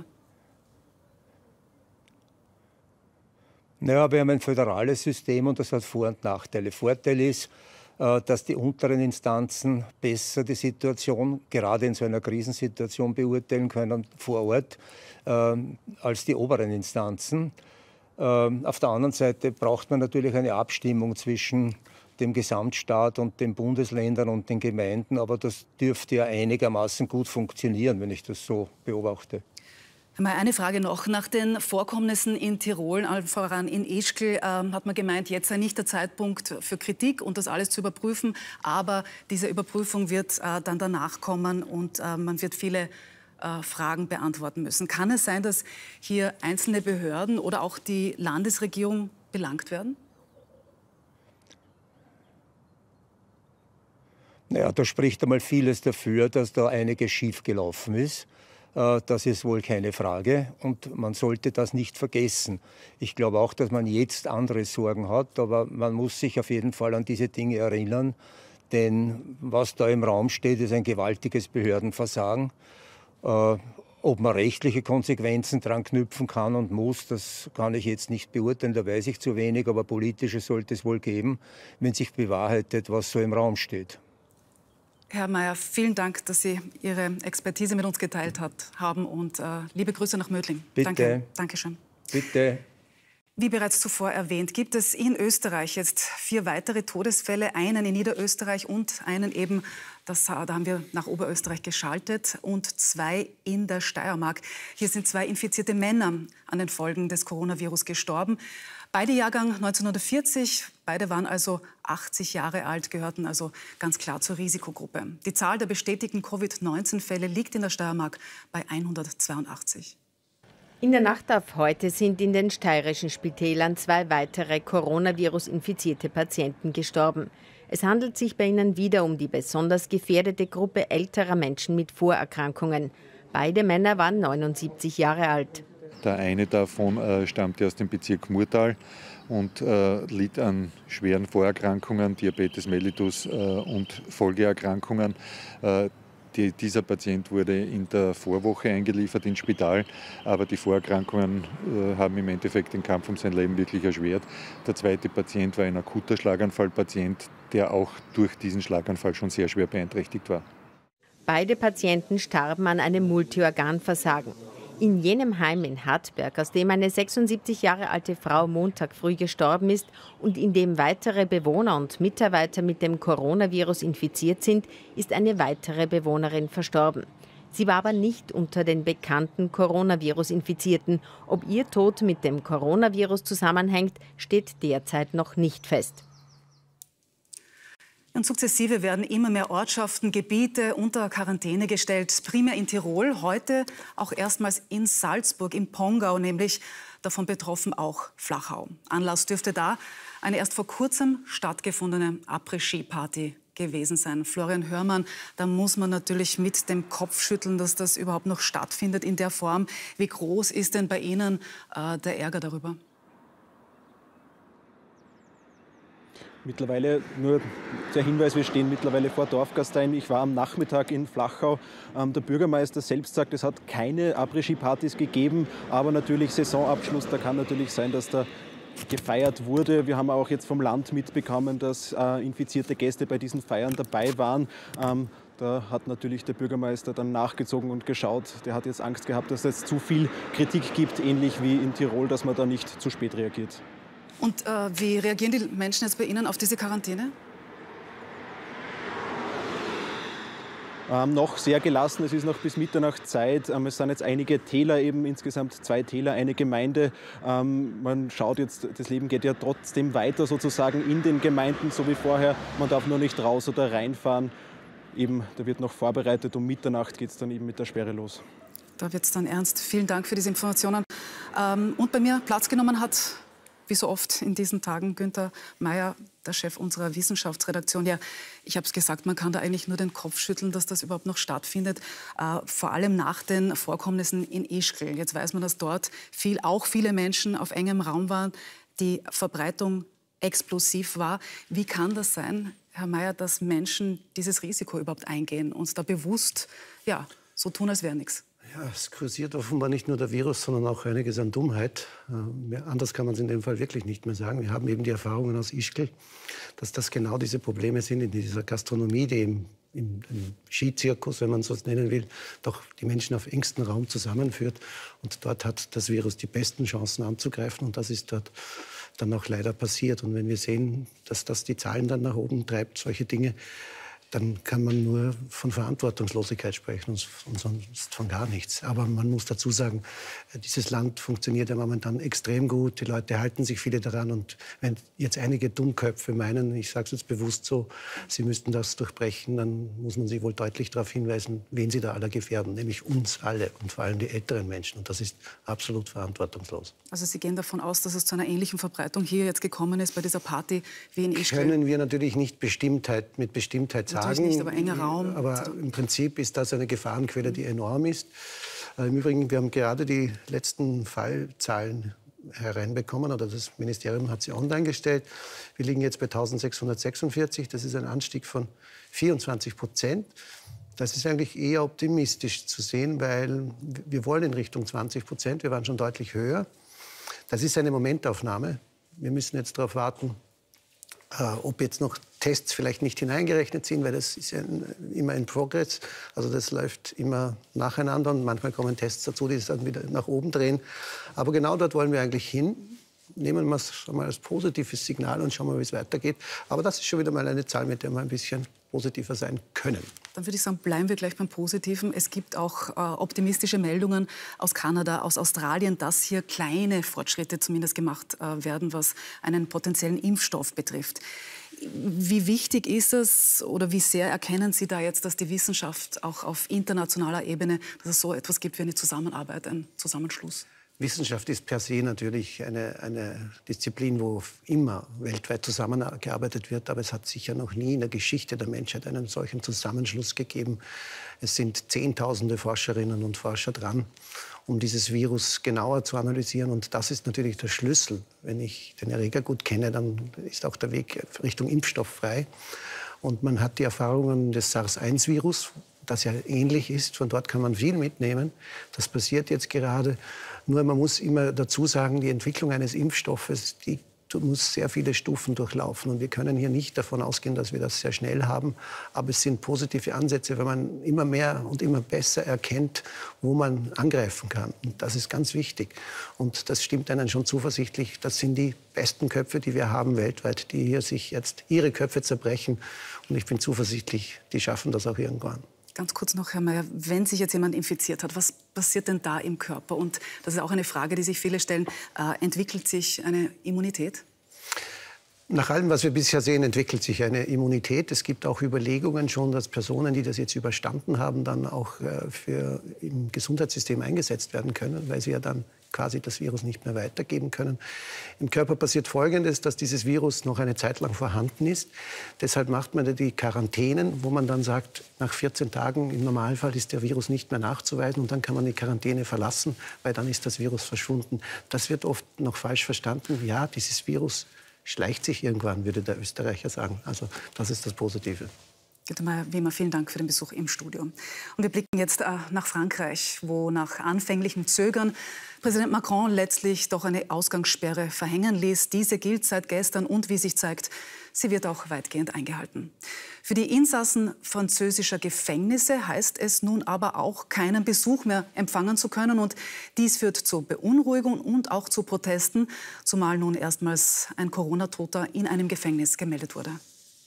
Naja, wir haben ein föderales System, und das hat Vor- und Nachteile. Vorteil ist, dass die unteren Instanzen besser die Situation, gerade in so einer Krisensituation, beurteilen können vor Ort, als die oberen Instanzen. Auf der anderen Seite braucht man natürlich eine Abstimmung zwischen dem Gesamtstaat und den Bundesländern und den Gemeinden, aber das dürfte ja einigermaßen gut funktionieren, wenn ich das so beobachte. Eine Frage noch. Nach den Vorkommnissen in Tirol, allen voran in Ischgl, hat man gemeint, jetzt sei nicht der Zeitpunkt für Kritik und das alles zu überprüfen. Aber diese Überprüfung wird dann danach kommen, und man wird viele Fragen beantworten müssen. Kann es sein, dass hier einzelne Behörden oder auch die Landesregierung belangt werden? Naja, da spricht einmal vieles dafür, dass da einiges schiefgelaufen ist. Das ist wohl keine Frage und man sollte das nicht vergessen. Ich glaube auch, dass man jetzt andere Sorgen hat, aber man muss sich auf jeden Fall an diese Dinge erinnern, denn was da im Raum steht, ist ein gewaltiges Behördenversagen. Ob man rechtliche Konsequenzen dran knüpfen kann und muss, das kann ich jetzt nicht beurteilen, da weiß ich zu wenig, aber politische sollte es wohl geben, wenn sich bewahrheitet, was so im Raum steht. Herr Mayer, vielen Dank, dass Sie Ihre Expertise mit uns geteilt haben und liebe Grüße nach Mödling. Bitte. Danke. Dankeschön. Bitte. Wie bereits zuvor erwähnt, gibt es in Österreich jetzt 4 weitere Todesfälle, einen in Niederösterreich und einen eben, da haben wir nach Oberösterreich geschaltet, und 2 in der Steiermark. Hier sind 2 infizierte Männer an den Folgen des Coronavirus gestorben. Beide Jahrgang 1940, beide waren also 80 Jahre alt, gehörten also ganz klar zur Risikogruppe. Die Zahl der bestätigten Covid-19-Fälle liegt in der Steiermark bei 182. In der Nacht auf heute sind in den steirischen Spitälern 2 weitere Coronavirus-infizierte Patienten gestorben. Es handelt sich bei ihnen wieder um die besonders gefährdete Gruppe älterer Menschen mit Vorerkrankungen. Beide Männer waren 79 Jahre alt. Der eine davon stammte aus dem Bezirk Murtal und litt an schweren Vorerkrankungen, Diabetes mellitus und Folgeerkrankungen. Dieser Patient wurde in der Vorwoche eingeliefert ins Spital, aber die Vorerkrankungen haben im Endeffekt den Kampf um sein Leben wirklich erschwert. Der zweite Patient war ein akuter Schlaganfallpatient, der auch durch diesen Schlaganfall schon sehr schwer beeinträchtigt war. Beide Patienten starben an einem Multiorganversagen. In jenem Heim in Hartberg, aus dem eine 76 Jahre alte Frau Montag früh gestorben ist und in dem weitere Bewohner und Mitarbeiter mit dem Coronavirus infiziert sind, ist eine weitere Bewohnerin verstorben. Sie war aber nicht unter den bekannten Coronavirus-Infizierten. Ob ihr Tod mit dem Coronavirus zusammenhängt, steht derzeit noch nicht fest. Und sukzessive werden immer mehr Ortschaften, Gebiete unter Quarantäne gestellt, primär in Tirol, heute auch erstmals in Salzburg, im Pongau, nämlich davon betroffen auch Flachau. Anlass dürfte da eine erst vor kurzem stattgefundene Après-Ski-Party gewesen sein. Florian Hörmann, da muss man natürlich mit dem Kopf schütteln, dass das überhaupt noch stattfindet in der Form. Wie groß ist denn bei Ihnen der Ärger darüber? Mittlerweile, nur der Hinweis, wir stehen mittlerweile vor Dorfgastein. Ich war am Nachmittag in Flachau. Der Bürgermeister selbst sagt, es hat keine Après-Ski-Partys gegeben, aber natürlich Saisonabschluss, da kann natürlich sein, dass da gefeiert wurde. Wir haben auch jetzt vom Land mitbekommen, dass infizierte Gäste bei diesen Feiern dabei waren. Da hat natürlich der Bürgermeister dann nachgezogen und geschaut. Der hat jetzt Angst gehabt, dass es zu viel Kritik gibt, ähnlich wie in Tirol, dass man da nicht zu spät reagiert. Und wie reagieren die Menschen jetzt bei Ihnen auf diese Quarantäne? Noch sehr gelassen, es ist noch bis Mitternacht Zeit. Es sind jetzt einige Täler, eben insgesamt 2 Täler, eine Gemeinde. Man schaut jetzt, das Leben geht ja trotzdem weiter sozusagen in den Gemeinden, so wie vorher. Man darf nur nicht raus oder reinfahren. Eben, da wird noch vorbereitet, um Mitternacht geht es dann eben mit der Sperre los. Da wird es dann ernst. Vielen Dank für diese Informationen. Und bei mir Platz genommen hat, wie so oft in diesen Tagen, Günther Mayer, der Chef unserer Wissenschaftsredaktion. Ja, ich habe es gesagt, man kann da eigentlich nur den Kopf schütteln, dass das überhaupt noch stattfindet. Vor allem nach den Vorkommnissen in Ischgl. Jetzt weiß man, dass dort auch viele Menschen auf engem Raum waren, die Verbreitung explosiv war. Wie kann das sein, Herr Mayer, dass Menschen dieses Risiko überhaupt eingehen und da bewusst so tun, als wäre nichts? Ja, es kursiert offenbar nicht nur der Virus, sondern auch einiges an Dummheit. Anders kann man es in dem Fall wirklich nicht mehr sagen. Wir haben eben die Erfahrungen aus Ischgl, dass das genau diese Probleme sind in dieser Gastronomie, die im Skizirkus, wenn man es so nennen will, doch die Menschen auf engstem Raum zusammenführt. Und dort hat das Virus die besten Chancen anzugreifen. Und das ist dort dann auch leider passiert. Und wenn wir sehen, dass das die Zahlen dann nach oben treibt, solche Dinge, dann kann man nur von Verantwortungslosigkeit sprechen und sonst von gar nichts. Aber man muss dazu sagen, dieses Land funktioniert ja momentan extrem gut. Die Leute halten sich viele daran. Und wenn jetzt einige Dummköpfe meinen, ich sage es jetzt bewusst so, sie müssten das durchbrechen, dann muss man sie wohl deutlich darauf hinweisen, wen sie da alle gefährden, nämlich uns alle und vor allem die älteren Menschen. Und das ist absolut verantwortungslos. Also Sie gehen davon aus, dass es zu einer ähnlichen Verbreitung hier jetzt gekommen ist bei dieser Party wie in Ischgl? Können wir natürlich nicht mit Bestimmtheit sagen. Natürlich nicht, aber enger Raum. Aber im Prinzip ist das eine Gefahrenquelle, die enorm ist. Im Übrigen, wir haben gerade die letzten Fallzahlen hereinbekommen, oder das Ministerium hat sie online gestellt. Wir liegen jetzt bei 1646, das ist ein Anstieg von 24%. Das ist eigentlich eher optimistisch zu sehen, weil wir wollen in Richtung 20%, wir waren schon deutlich höher. Das ist eine Momentaufnahme. Wir müssen jetzt darauf warten, ob jetzt noch Tests vielleicht nicht hineingerechnet sind, weil das ist ja immer in Progress. Also das läuft immer nacheinander und manchmal kommen Tests dazu, die es dann wieder nach oben drehen. Aber genau dort wollen wir eigentlich hin. Nehmen wir es schon mal als positives Signal und schauen wir, wie es weitergeht. Aber das ist schon wieder mal eine Zahl, mit der wir ein bisschen positiver sein können. Dann würde ich sagen, bleiben wir gleich beim Positiven. Es gibt auch optimistische Meldungen aus Kanada, aus Australien, dass hier kleine Fortschritte zumindest gemacht werden, was einen potenziellen Impfstoff betrifft. Wie wichtig ist es oder wie sehr erkennen Sie da jetzt, dass die Wissenschaft auch auf internationaler Ebene, dass es so etwas gibt wie eine Zusammenarbeit, einen Zusammenschluss? Wissenschaft ist per se natürlich eine Disziplin, wo immer weltweit zusammengearbeitet wird. Aber es hat sicher noch nie in der Geschichte der Menschheit einen solchen Zusammenschluss gegeben. Es sind Zehntausende Forscherinnen und Forscher dran, um dieses Virus genauer zu analysieren. Und das ist natürlich der Schlüssel. Wenn ich den Erreger gut kenne, dann ist auch der Weg Richtung Impfstoff frei. Und man hat die Erfahrungen des SARS-1-Virus, das ja ähnlich ist. Von dort kann man viel mitnehmen. Das passiert jetzt gerade. Nur man muss immer dazu sagen, die Entwicklung eines Impfstoffes, die muss sehr viele Stufen durchlaufen. Und wir können hier nicht davon ausgehen, dass wir das sehr schnell haben. Aber es sind positive Ansätze, wenn man immer mehr und immer besser erkennt, wo man angreifen kann. Und das ist ganz wichtig. Und das stimmt einen schon zuversichtlich. Das sind die besten Köpfe, die wir haben weltweit, die hier sich jetzt ihre Köpfe zerbrechen. Und ich bin zuversichtlich, die schaffen das auch irgendwann. Ganz kurz noch, Herr Mayer, wenn sich jetzt jemand infiziert hat, was passiert denn da im Körper? Und das ist auch eine Frage, die sich viele stellen. Entwickelt sich eine Immunität? Nach allem, was wir bisher sehen, entwickelt sich eine Immunität. Es gibt auch Überlegungen schon, dass Personen, die das jetzt überstanden haben, dann auch im Gesundheitssystem eingesetzt werden können, weil sie ja dann quasi das Virus nicht mehr weitergeben können. Im Körper passiert Folgendes, dass dieses Virus noch eine Zeit lang vorhanden ist. Deshalb macht man die Quarantänen, wo man dann sagt, nach 14 Tagen im Normalfall ist der Virus nicht mehr nachzuweisen und dann kann man die Quarantäne verlassen, weil dann ist das Virus verschwunden. Das wird oft noch falsch verstanden. Ja, dieses Virus schleicht sich irgendwann, würde der Österreicher sagen. Also das ist das Positive. Wie immer, vielen Dank für den Besuch im Studio. Und wir blicken jetzt nach Frankreich, wo nach anfänglichem Zögern Präsident Macron letztlich doch eine Ausgangssperre verhängen ließ. Diese gilt seit gestern und, wie sich zeigt, sie wird auch weitgehend eingehalten. Für die Insassen französischer Gefängnisse heißt es nun aber auch, keinen Besuch mehr empfangen zu können. Und dies führt zu Beunruhigung und auch zu Protesten, zumal nun erstmals ein Corona-Toter in einem Gefängnis gemeldet wurde.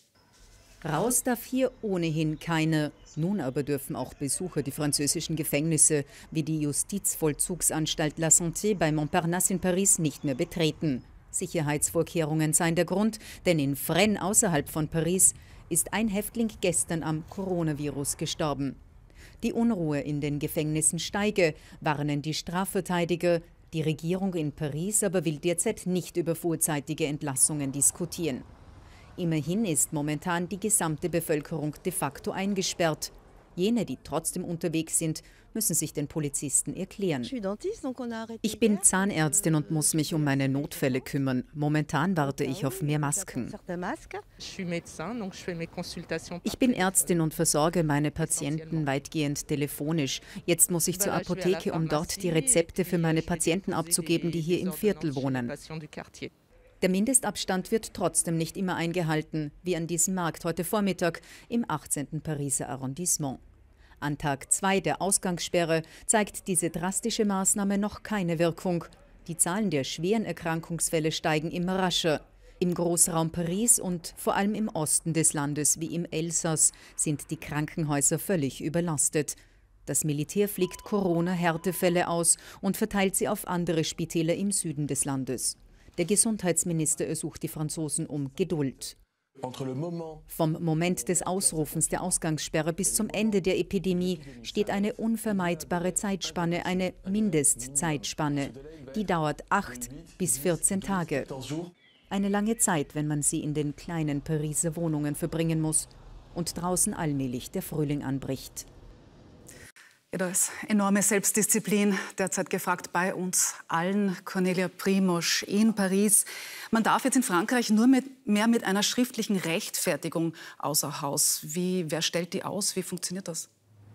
Raus darf hier ohnehin keine. Nun aber dürfen auch Besucher die französischen Gefängnisse wie die Justizvollzugsanstalt La Santé bei Montparnasse in Paris nicht mehr betreten. Sicherheitsvorkehrungen seien der Grund, denn in Fresnes außerhalb von Paris ist ein Häftling gestern am Coronavirus gestorben. Die Unruhe in den Gefängnissen steige, warnen die Strafverteidiger. Die Regierung in Paris aber will derzeit nicht über vorzeitige Entlassungen diskutieren. Immerhin ist momentan die gesamte Bevölkerung de facto eingesperrt. Jene, die trotzdem unterwegs sind, müssen sich den Polizisten erklären. Ich bin Zahnärztin und muss mich um meine Notfälle kümmern. Momentan warte ich auf mehr Masken. Ich bin Ärztin und versorge meine Patienten weitgehend telefonisch. Jetzt muss ich zur Apotheke, um dort die Rezepte für meine Patienten abzugeben, die hier im Viertel wohnen. Der Mindestabstand wird trotzdem nicht immer eingehalten, wie an diesem Markt heute Vormittag im 18. Pariser Arrondissement. An Tag 2 der Ausgangssperre zeigt diese drastische Maßnahme noch keine Wirkung. Die Zahlen der schweren Erkrankungsfälle steigen immer rascher. Im Großraum Paris und vor allem im Osten des Landes wie im Elsass sind die Krankenhäuser völlig überlastet. Das Militär fliegt Corona-Härtefälle aus und verteilt sie auf andere Spitäler im Süden des Landes. Der Gesundheitsminister ersucht die Franzosen um Geduld. Vom Moment des Ausrufens der Ausgangssperre bis zum Ende der Epidemie steht eine unvermeidbare Zeitspanne, eine Mindestzeitspanne. Die dauert 8 bis 14 Tage. Eine lange Zeit, wenn man sie in den kleinen Pariser Wohnungen verbringen muss und draußen allmählich der Frühling anbricht. Ja, da ist enorme Selbstdisziplin derzeit gefragt bei uns allen. Cornelia Primosch in Paris. Man darf jetzt in Frankreich nur mehr mit einer schriftlichen Rechtfertigung außer Haus. Wer stellt die aus? Wie funktioniert das?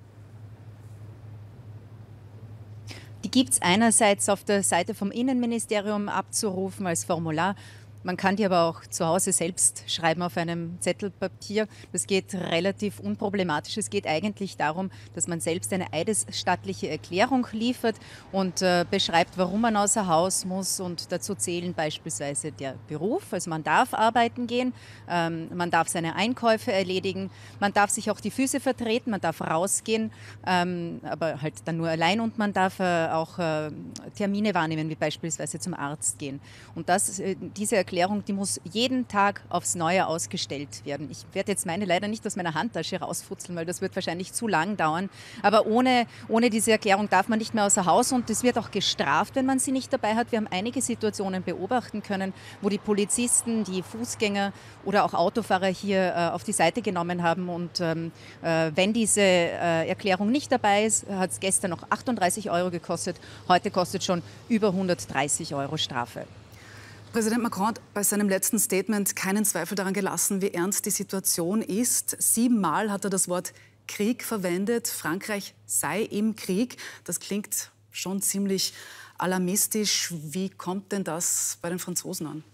Die gibt es einerseits auf der Seite vom Innenministerium abzurufen als Formular. Man kann die aber auch zu Hause selbst schreiben auf einem Zettel Papier. Das geht relativ unproblematisch. Es geht eigentlich darum, dass man selbst eine eidesstattliche Erklärung liefert und beschreibt, warum man außer Haus muss. Und dazu zählen beispielsweise der Beruf. Also man darf arbeiten gehen, man darf seine Einkäufe erledigen, man darf sich auch die Füße vertreten, man darf rausgehen, aber halt dann nur allein, und man darf auch Termine wahrnehmen, wie beispielsweise zum Arzt gehen. Und diese Erklärung, die muss jeden Tag aufs Neue ausgestellt werden. Ich werde jetzt meine leider nicht aus meiner Handtasche rausfutzeln, weil das wird wahrscheinlich zu lang dauern. Aber ohne diese Erklärung darf man nicht mehr außer Haus, und es wird auch gestraft, wenn man sie nicht dabei hat. Wir haben einige Situationen beobachten können, wo die Polizisten die Fußgänger oder auch Autofahrer hier auf die Seite genommen haben. Und wenn diese Erklärung nicht dabei ist, hat es gestern noch 38 € gekostet. Heute kostet schon über 130 € Strafe. Präsident Macron hat bei seinem letzten Statement keinen Zweifel daran gelassen, wie ernst die Situation ist. 7-mal hat er das Wort Krieg verwendet. Frankreich sei im Krieg. Das klingt schon ziemlich alarmistisch. Wie kommt denn das bei den Franzosen an?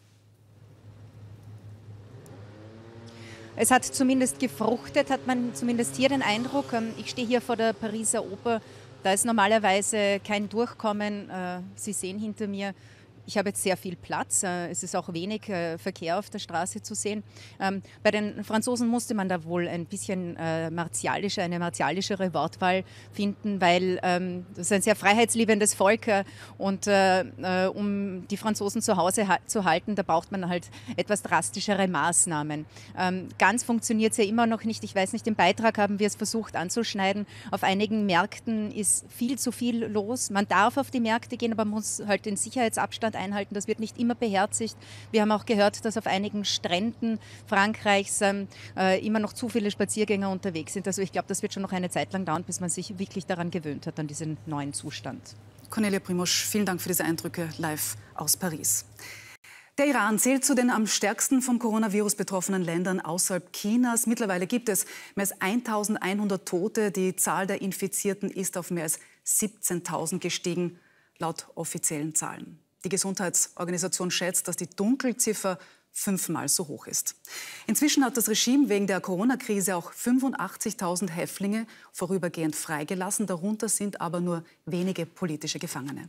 Es hat zumindest gefruchtet, hat man zumindest hier den Eindruck. Ich stehe hier vor der Pariser Oper. Da ist normalerweise kein Durchkommen. Sie sehen hinter mir, ich habe jetzt sehr viel Platz. Es ist auch wenig Verkehr auf der Straße zu sehen. Bei den Franzosen musste man da wohl ein bisschen eine martialischere Wortwahl finden, weil das ist ein sehr freiheitsliebendes Volk. Und um die Franzosen zu Hause zu halten, da braucht man halt etwas drastischere Maßnahmen. Ganz funktioniert es ja immer noch nicht. Ich weiß nicht, im Beitrag haben wir es versucht anzuschneiden. Auf einigen Märkten ist viel zu viel los. Man darf auf die Märkte gehen, aber man muss halt den Sicherheitsabstand einhalten. Das wird nicht immer beherzigt. Wir haben auch gehört, dass auf einigen Stränden Frankreichs immer noch zu viele Spaziergänger unterwegs sind. Also ich glaube, das wird schon noch eine Zeit lang dauern, bis man sich wirklich daran gewöhnt hat, an diesen neuen Zustand. Cornelia Primosch, vielen Dank für diese Eindrücke live aus Paris. Der Iran zählt zu den am stärksten vom Coronavirus betroffenen Ländern außerhalb Chinas. Mittlerweile gibt es mehr als 1.100 Tote. Die Zahl der Infizierten ist auf mehr als 17.000 gestiegen, laut offiziellen Zahlen. Die Gesundheitsorganisation schätzt, dass die Dunkelziffer 5-mal so hoch ist. Inzwischen hat das Regime wegen der Corona-Krise auch 85.000 Häftlinge vorübergehend freigelassen. Darunter sind aber nur wenige politische Gefangene.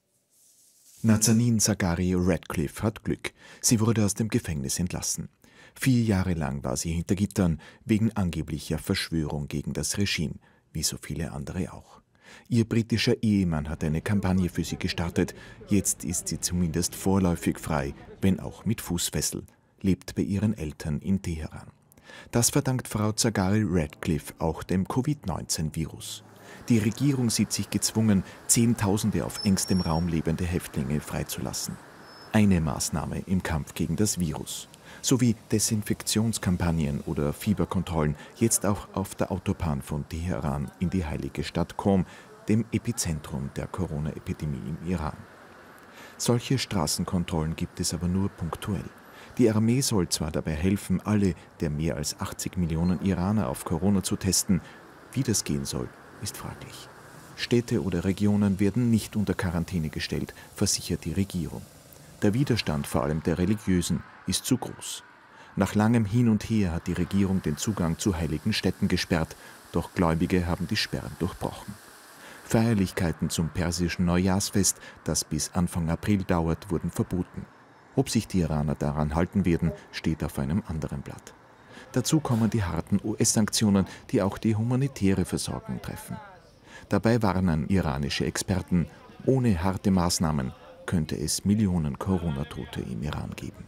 Nazanin Zaghari-Ratcliffe hat Glück. Sie wurde aus dem Gefängnis entlassen. 4 Jahre lang war sie hinter Gittern wegen angeblicher Verschwörung gegen das Regime, wie so viele andere auch. Ihr britischer Ehemann hat eine Kampagne für sie gestartet. Jetzt ist sie zumindest vorläufig frei, wenn auch mit Fußfessel, lebt bei ihren Eltern in Teheran. Das verdankt Frau Zaghari-Ratcliffe auch dem Covid-19-Virus. Die Regierung sieht sich gezwungen, Zehntausende auf engstem Raum lebende Häftlinge freizulassen. Eine Maßnahme im Kampf gegen das Virus. Sowie Desinfektionskampagnen oder Fieberkontrollen, jetzt auch auf der Autobahn von Teheran in die heilige Stadt Qom, dem Epizentrum der Corona-Epidemie im Iran. Solche Straßenkontrollen gibt es aber nur punktuell. Die Armee soll zwar dabei helfen, alle der mehr als 80 Millionen Iraner auf Corona zu testen. Wie das gehen soll, ist fraglich. Städte oder Regionen werden nicht unter Quarantäne gestellt, versichert die Regierung. Der Widerstand, vor allem der Religiösen, ist zu groß. Nach langem Hin und Her hat die Regierung den Zugang zu heiligen Städten gesperrt, doch Gläubige haben die Sperren durchbrochen. Feierlichkeiten zum persischen Neujahrsfest, das bis Anfang April dauert, wurden verboten. Ob sich die Iraner daran halten werden, steht auf einem anderen Blatt. Dazu kommen die harten US-Sanktionen, die auch die humanitäre Versorgung treffen. Dabei warnen iranische Experten, ohne harte Maßnahmen könnte es Millionen Corona-Tote im Iran geben.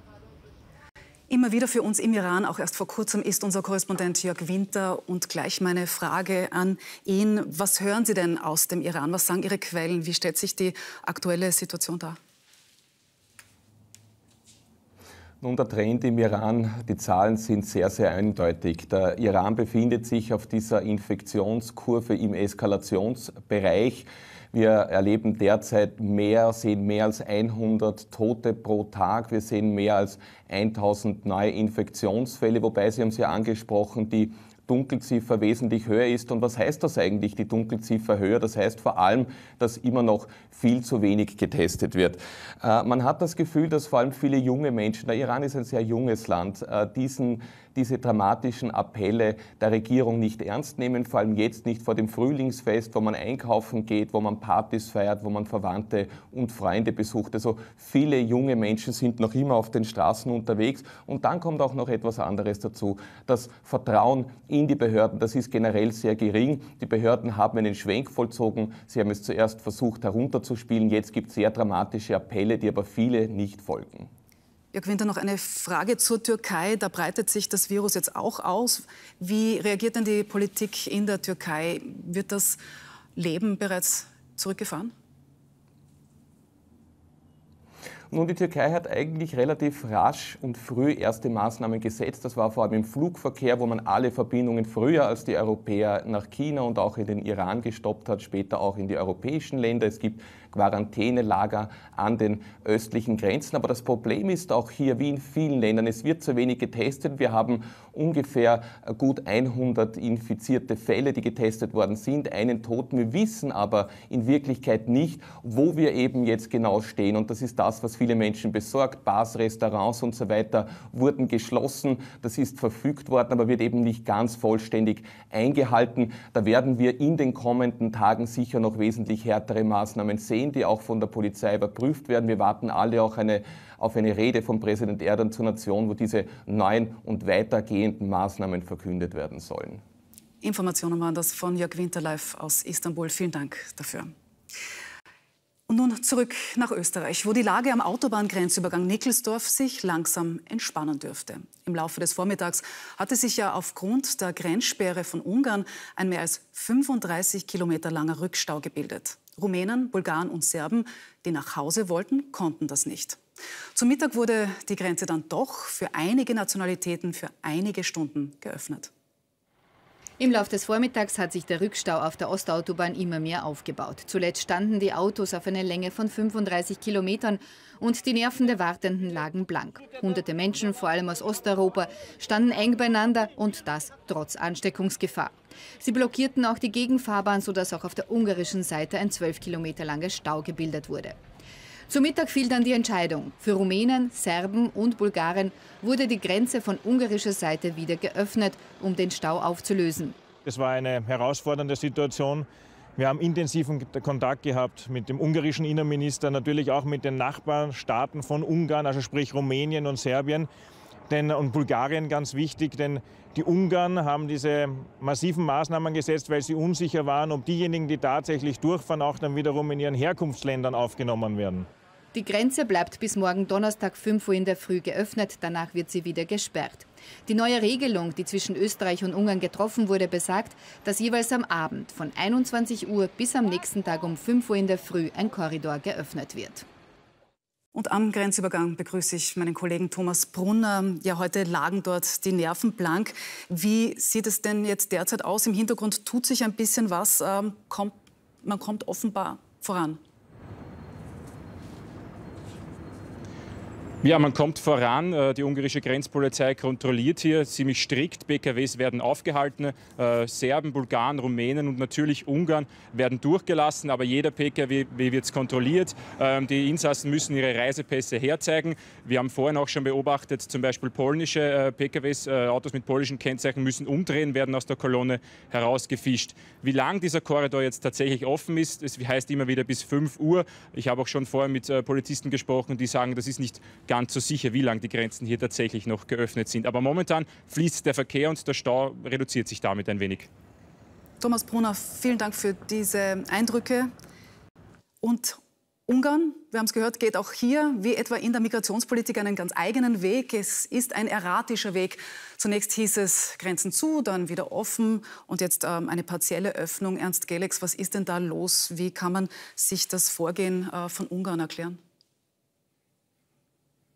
Immer wieder für uns im Iran, auch erst vor kurzem, ist unser Korrespondent Jörg Winter. Und gleich meine Frage an ihn. Was hören Sie denn aus dem Iran? Was sagen Ihre Quellen? Wie stellt sich die aktuelle Situation dar? Nun, der Trend im Iran, die Zahlen sind sehr, sehr eindeutig. Der Iran befindet sich auf dieser Infektionskurve im Eskalationsbereich. Wir erleben derzeit sehen mehr als 100 Tote pro Tag. Wir sehen mehr als 1000 neue Infektionsfälle, wobei, Sie haben es ja angesprochen, die Dunkelziffer wesentlich höher ist. Und was heißt das eigentlich, die Dunkelziffer höher? Das heißt vor allem, dass immer noch viel zu wenig getestet wird. Man hat das Gefühl, dass vor allem viele junge Menschen, der Iran ist ein sehr junges Land, diese dramatischen Appelle der Regierung nicht ernst nehmen, vor allem jetzt nicht vor dem Frühlingsfest, wo man einkaufen geht, wo man Partys feiert, wo man Verwandte und Freunde besucht. Also viele junge Menschen sind noch immer auf den Straßen unterwegs. Und dann kommt auch noch etwas anderes dazu. Das Vertrauen in die Behörden, das ist generell sehr gering. Die Behörden haben einen Schwenk vollzogen. Sie haben es zuerst versucht herunterzuspielen. Jetzt gibt es sehr dramatische Appelle, die aber viele nicht folgen. Jörg Winter, noch eine Frage zur Türkei. Da breitet sich das Virus jetzt auch aus. Wie reagiert denn die Politik in der Türkei? Wird das Leben bereits zurückgefahren? Nun, die Türkei hat eigentlich relativ rasch und früh erste Maßnahmen gesetzt. Das war vor allem im Flugverkehr, wo man alle Verbindungen früher als die Europäer nach China und auch in den Iran gestoppt hat, später auch in die europäischen Länder. Es gibt Quarantänelager an den östlichen Grenzen. Aber das Problem ist auch hier, wie in vielen Ländern, es wird zu wenig getestet. Wir haben ungefähr gut 100 infizierte Fälle, die getestet worden sind, einen Toten. Wir wissen aber in Wirklichkeit nicht, wo wir eben jetzt genau stehen. Und das ist das, was viele Menschen besorgt. Bars, Restaurants und so weiter wurden geschlossen. Das ist verfügt worden, aber wird eben nicht ganz vollständig eingehalten. Da werden wir in den kommenden Tagen sicher noch wesentlich härtere Maßnahmen sehen, die auch von der Polizei überprüft werden. Wir warten alle auch auf eine Rede von Präsident Erdogan zur Nation, wo diese neuen und weitergehenden Maßnahmen verkündet werden sollen. Informationen waren das von Jörg Winter live aus Istanbul. Vielen Dank dafür. Und nun zurück nach Österreich, wo die Lage am Autobahngrenzübergang Nickelsdorf sich langsam entspannen dürfte. Im Laufe des Vormittags hatte sich ja aufgrund der Grenzsperre von Ungarn ein mehr als 35 Kilometer langer Rückstau gebildet. Rumänen, Bulgaren und Serben, die nach Hause wollten, konnten das nicht. Zum Mittag wurde die Grenze dann doch für einige Nationalitäten für einige Stunden geöffnet. Im Laufe des Vormittags hat sich der Rückstau auf der Ostautobahn immer mehr aufgebaut. Zuletzt standen die Autos auf einer Länge von 35 Kilometern und die Nerven der Wartenden lagen blank. Hunderte Menschen, vor allem aus Osteuropa, standen eng beieinander und das trotz Ansteckungsgefahr. Sie blockierten auch die Gegenfahrbahn, sodass auch auf der ungarischen Seite ein 12 Kilometer langer Stau gebildet wurde. Zu Mittag fiel dann die Entscheidung. Für Rumänen, Serben und Bulgaren wurde die Grenze von ungarischer Seite wieder geöffnet, um den Stau aufzulösen. Es war eine herausfordernde Situation. Wir haben intensiven Kontakt gehabt mit dem ungarischen Innenminister, natürlich auch mit den Nachbarstaaten von Ungarn, also sprich Rumänien und Serbien und Bulgarien, ganz wichtig, denn die Ungarn haben diese massiven Maßnahmen gesetzt, weil sie unsicher waren, ob diejenigen, die tatsächlich durchfahren, auch dann wiederum in ihren Herkunftsländern aufgenommen werden. Die Grenze bleibt bis morgen Donnerstag 5 Uhr in der Früh geöffnet, danach wird sie wieder gesperrt. Die neue Regelung, die zwischen Österreich und Ungarn getroffen wurde, besagt, dass jeweils am Abend von 21 Uhr bis am nächsten Tag um 5 Uhr in der Früh ein Korridor geöffnet wird. Und am Grenzübergang begrüße ich meinen Kollegen Thomas Brunner. Ja, heute lagen dort die Nerven blank. Wie sieht es denn jetzt derzeit aus? Im Hintergrund tut sich ein bisschen was. Man kommt offenbar voran. Ja, man kommt voran. Die ungarische Grenzpolizei kontrolliert hier ziemlich strikt. PKWs werden aufgehalten. Serben, Bulgaren, Rumänen und natürlich Ungarn werden durchgelassen. Aber jeder PKW wird kontrolliert. Die Insassen müssen ihre Reisepässe herzeigen. Wir haben vorhin auch schon beobachtet, zum Beispiel polnische PKWs, Autos mit polnischen Kennzeichen müssen umdrehen, werden aus der Kolonne herausgefischt. Wie lang dieser Korridor jetzt tatsächlich offen ist, es heißt immer wieder bis 5 Uhr. Ich habe auch schon vorher mit Polizisten gesprochen, die sagen, das ist nicht ganz so sicher, wie lange die Grenzen hier tatsächlich noch geöffnet sind. Aber momentan fließt der Verkehr und der Stau reduziert sich damit ein wenig. Thomas Brunner, vielen Dank für diese Eindrücke. Und Ungarn, wir haben es gehört, geht auch hier, wie etwa in der Migrationspolitik, einen ganz eigenen Weg. Es ist ein erratischer Weg. Zunächst hieß es Grenzen zu, dann wieder offen und jetzt eine partielle Öffnung. Ernst Gelex, was ist denn da los? Wie kann man sich das Vorgehen von Ungarn erklären?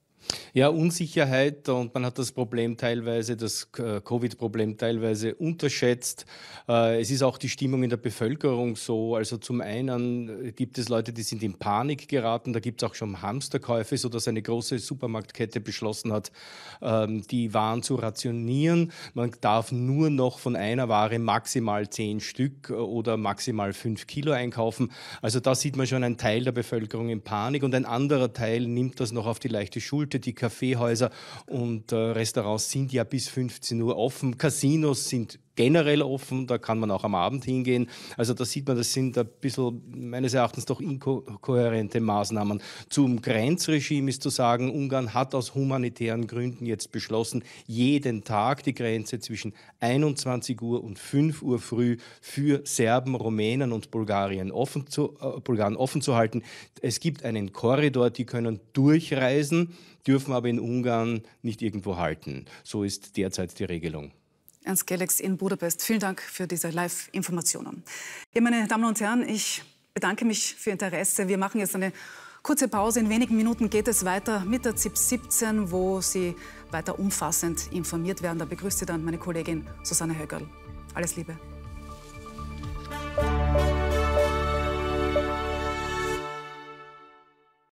Ja, Unsicherheit, und man hat das Problem teilweise, das Covid-Problem teilweise unterschätzt. Es ist auch die Stimmung in der Bevölkerung so. Also zum einen gibt es Leute, die sind in Panik geraten. Da gibt es auch schon Hamsterkäufe, sodass eine große Supermarktkette beschlossen hat, die Waren zu rationieren. Man darf nur noch von einer Ware maximal 10 Stück oder maximal 5 Kilo einkaufen. Also da sieht man schon einen Teil der Bevölkerung in Panik, und ein anderer Teil nimmt das noch auf die leichte Schulter. Die Kaffeehäuser und Restaurants sind ja bis 15 Uhr offen. Casinos sind generell offen, da kann man auch am Abend hingehen. Also da sieht man, das sind ein bisschen meines Erachtens doch inkohärente Maßnahmen. Zum Grenzregime ist zu sagen, Ungarn hat aus humanitären Gründen jetzt beschlossen, jeden Tag die Grenze zwischen 21 Uhr und 5 Uhr früh für Serben, Rumänen und Bulgarien offen zu halten. Es gibt einen Korridor, die können durchreisen, dürfen aber in Ungarn nicht irgendwo halten. So ist derzeit die Regelung. Ernst Gelex in Budapest. Vielen Dank für diese Live-Informationen. Ja, meine Damen und Herren, ich bedanke mich für Ihr Interesse. Wir machen jetzt eine kurze Pause. In wenigen Minuten geht es weiter mit der ZIP 17, wo Sie weiter umfassend informiert werden. Da begrüßt Sie dann meine Kollegin Susanne Höckerl. Alles Liebe.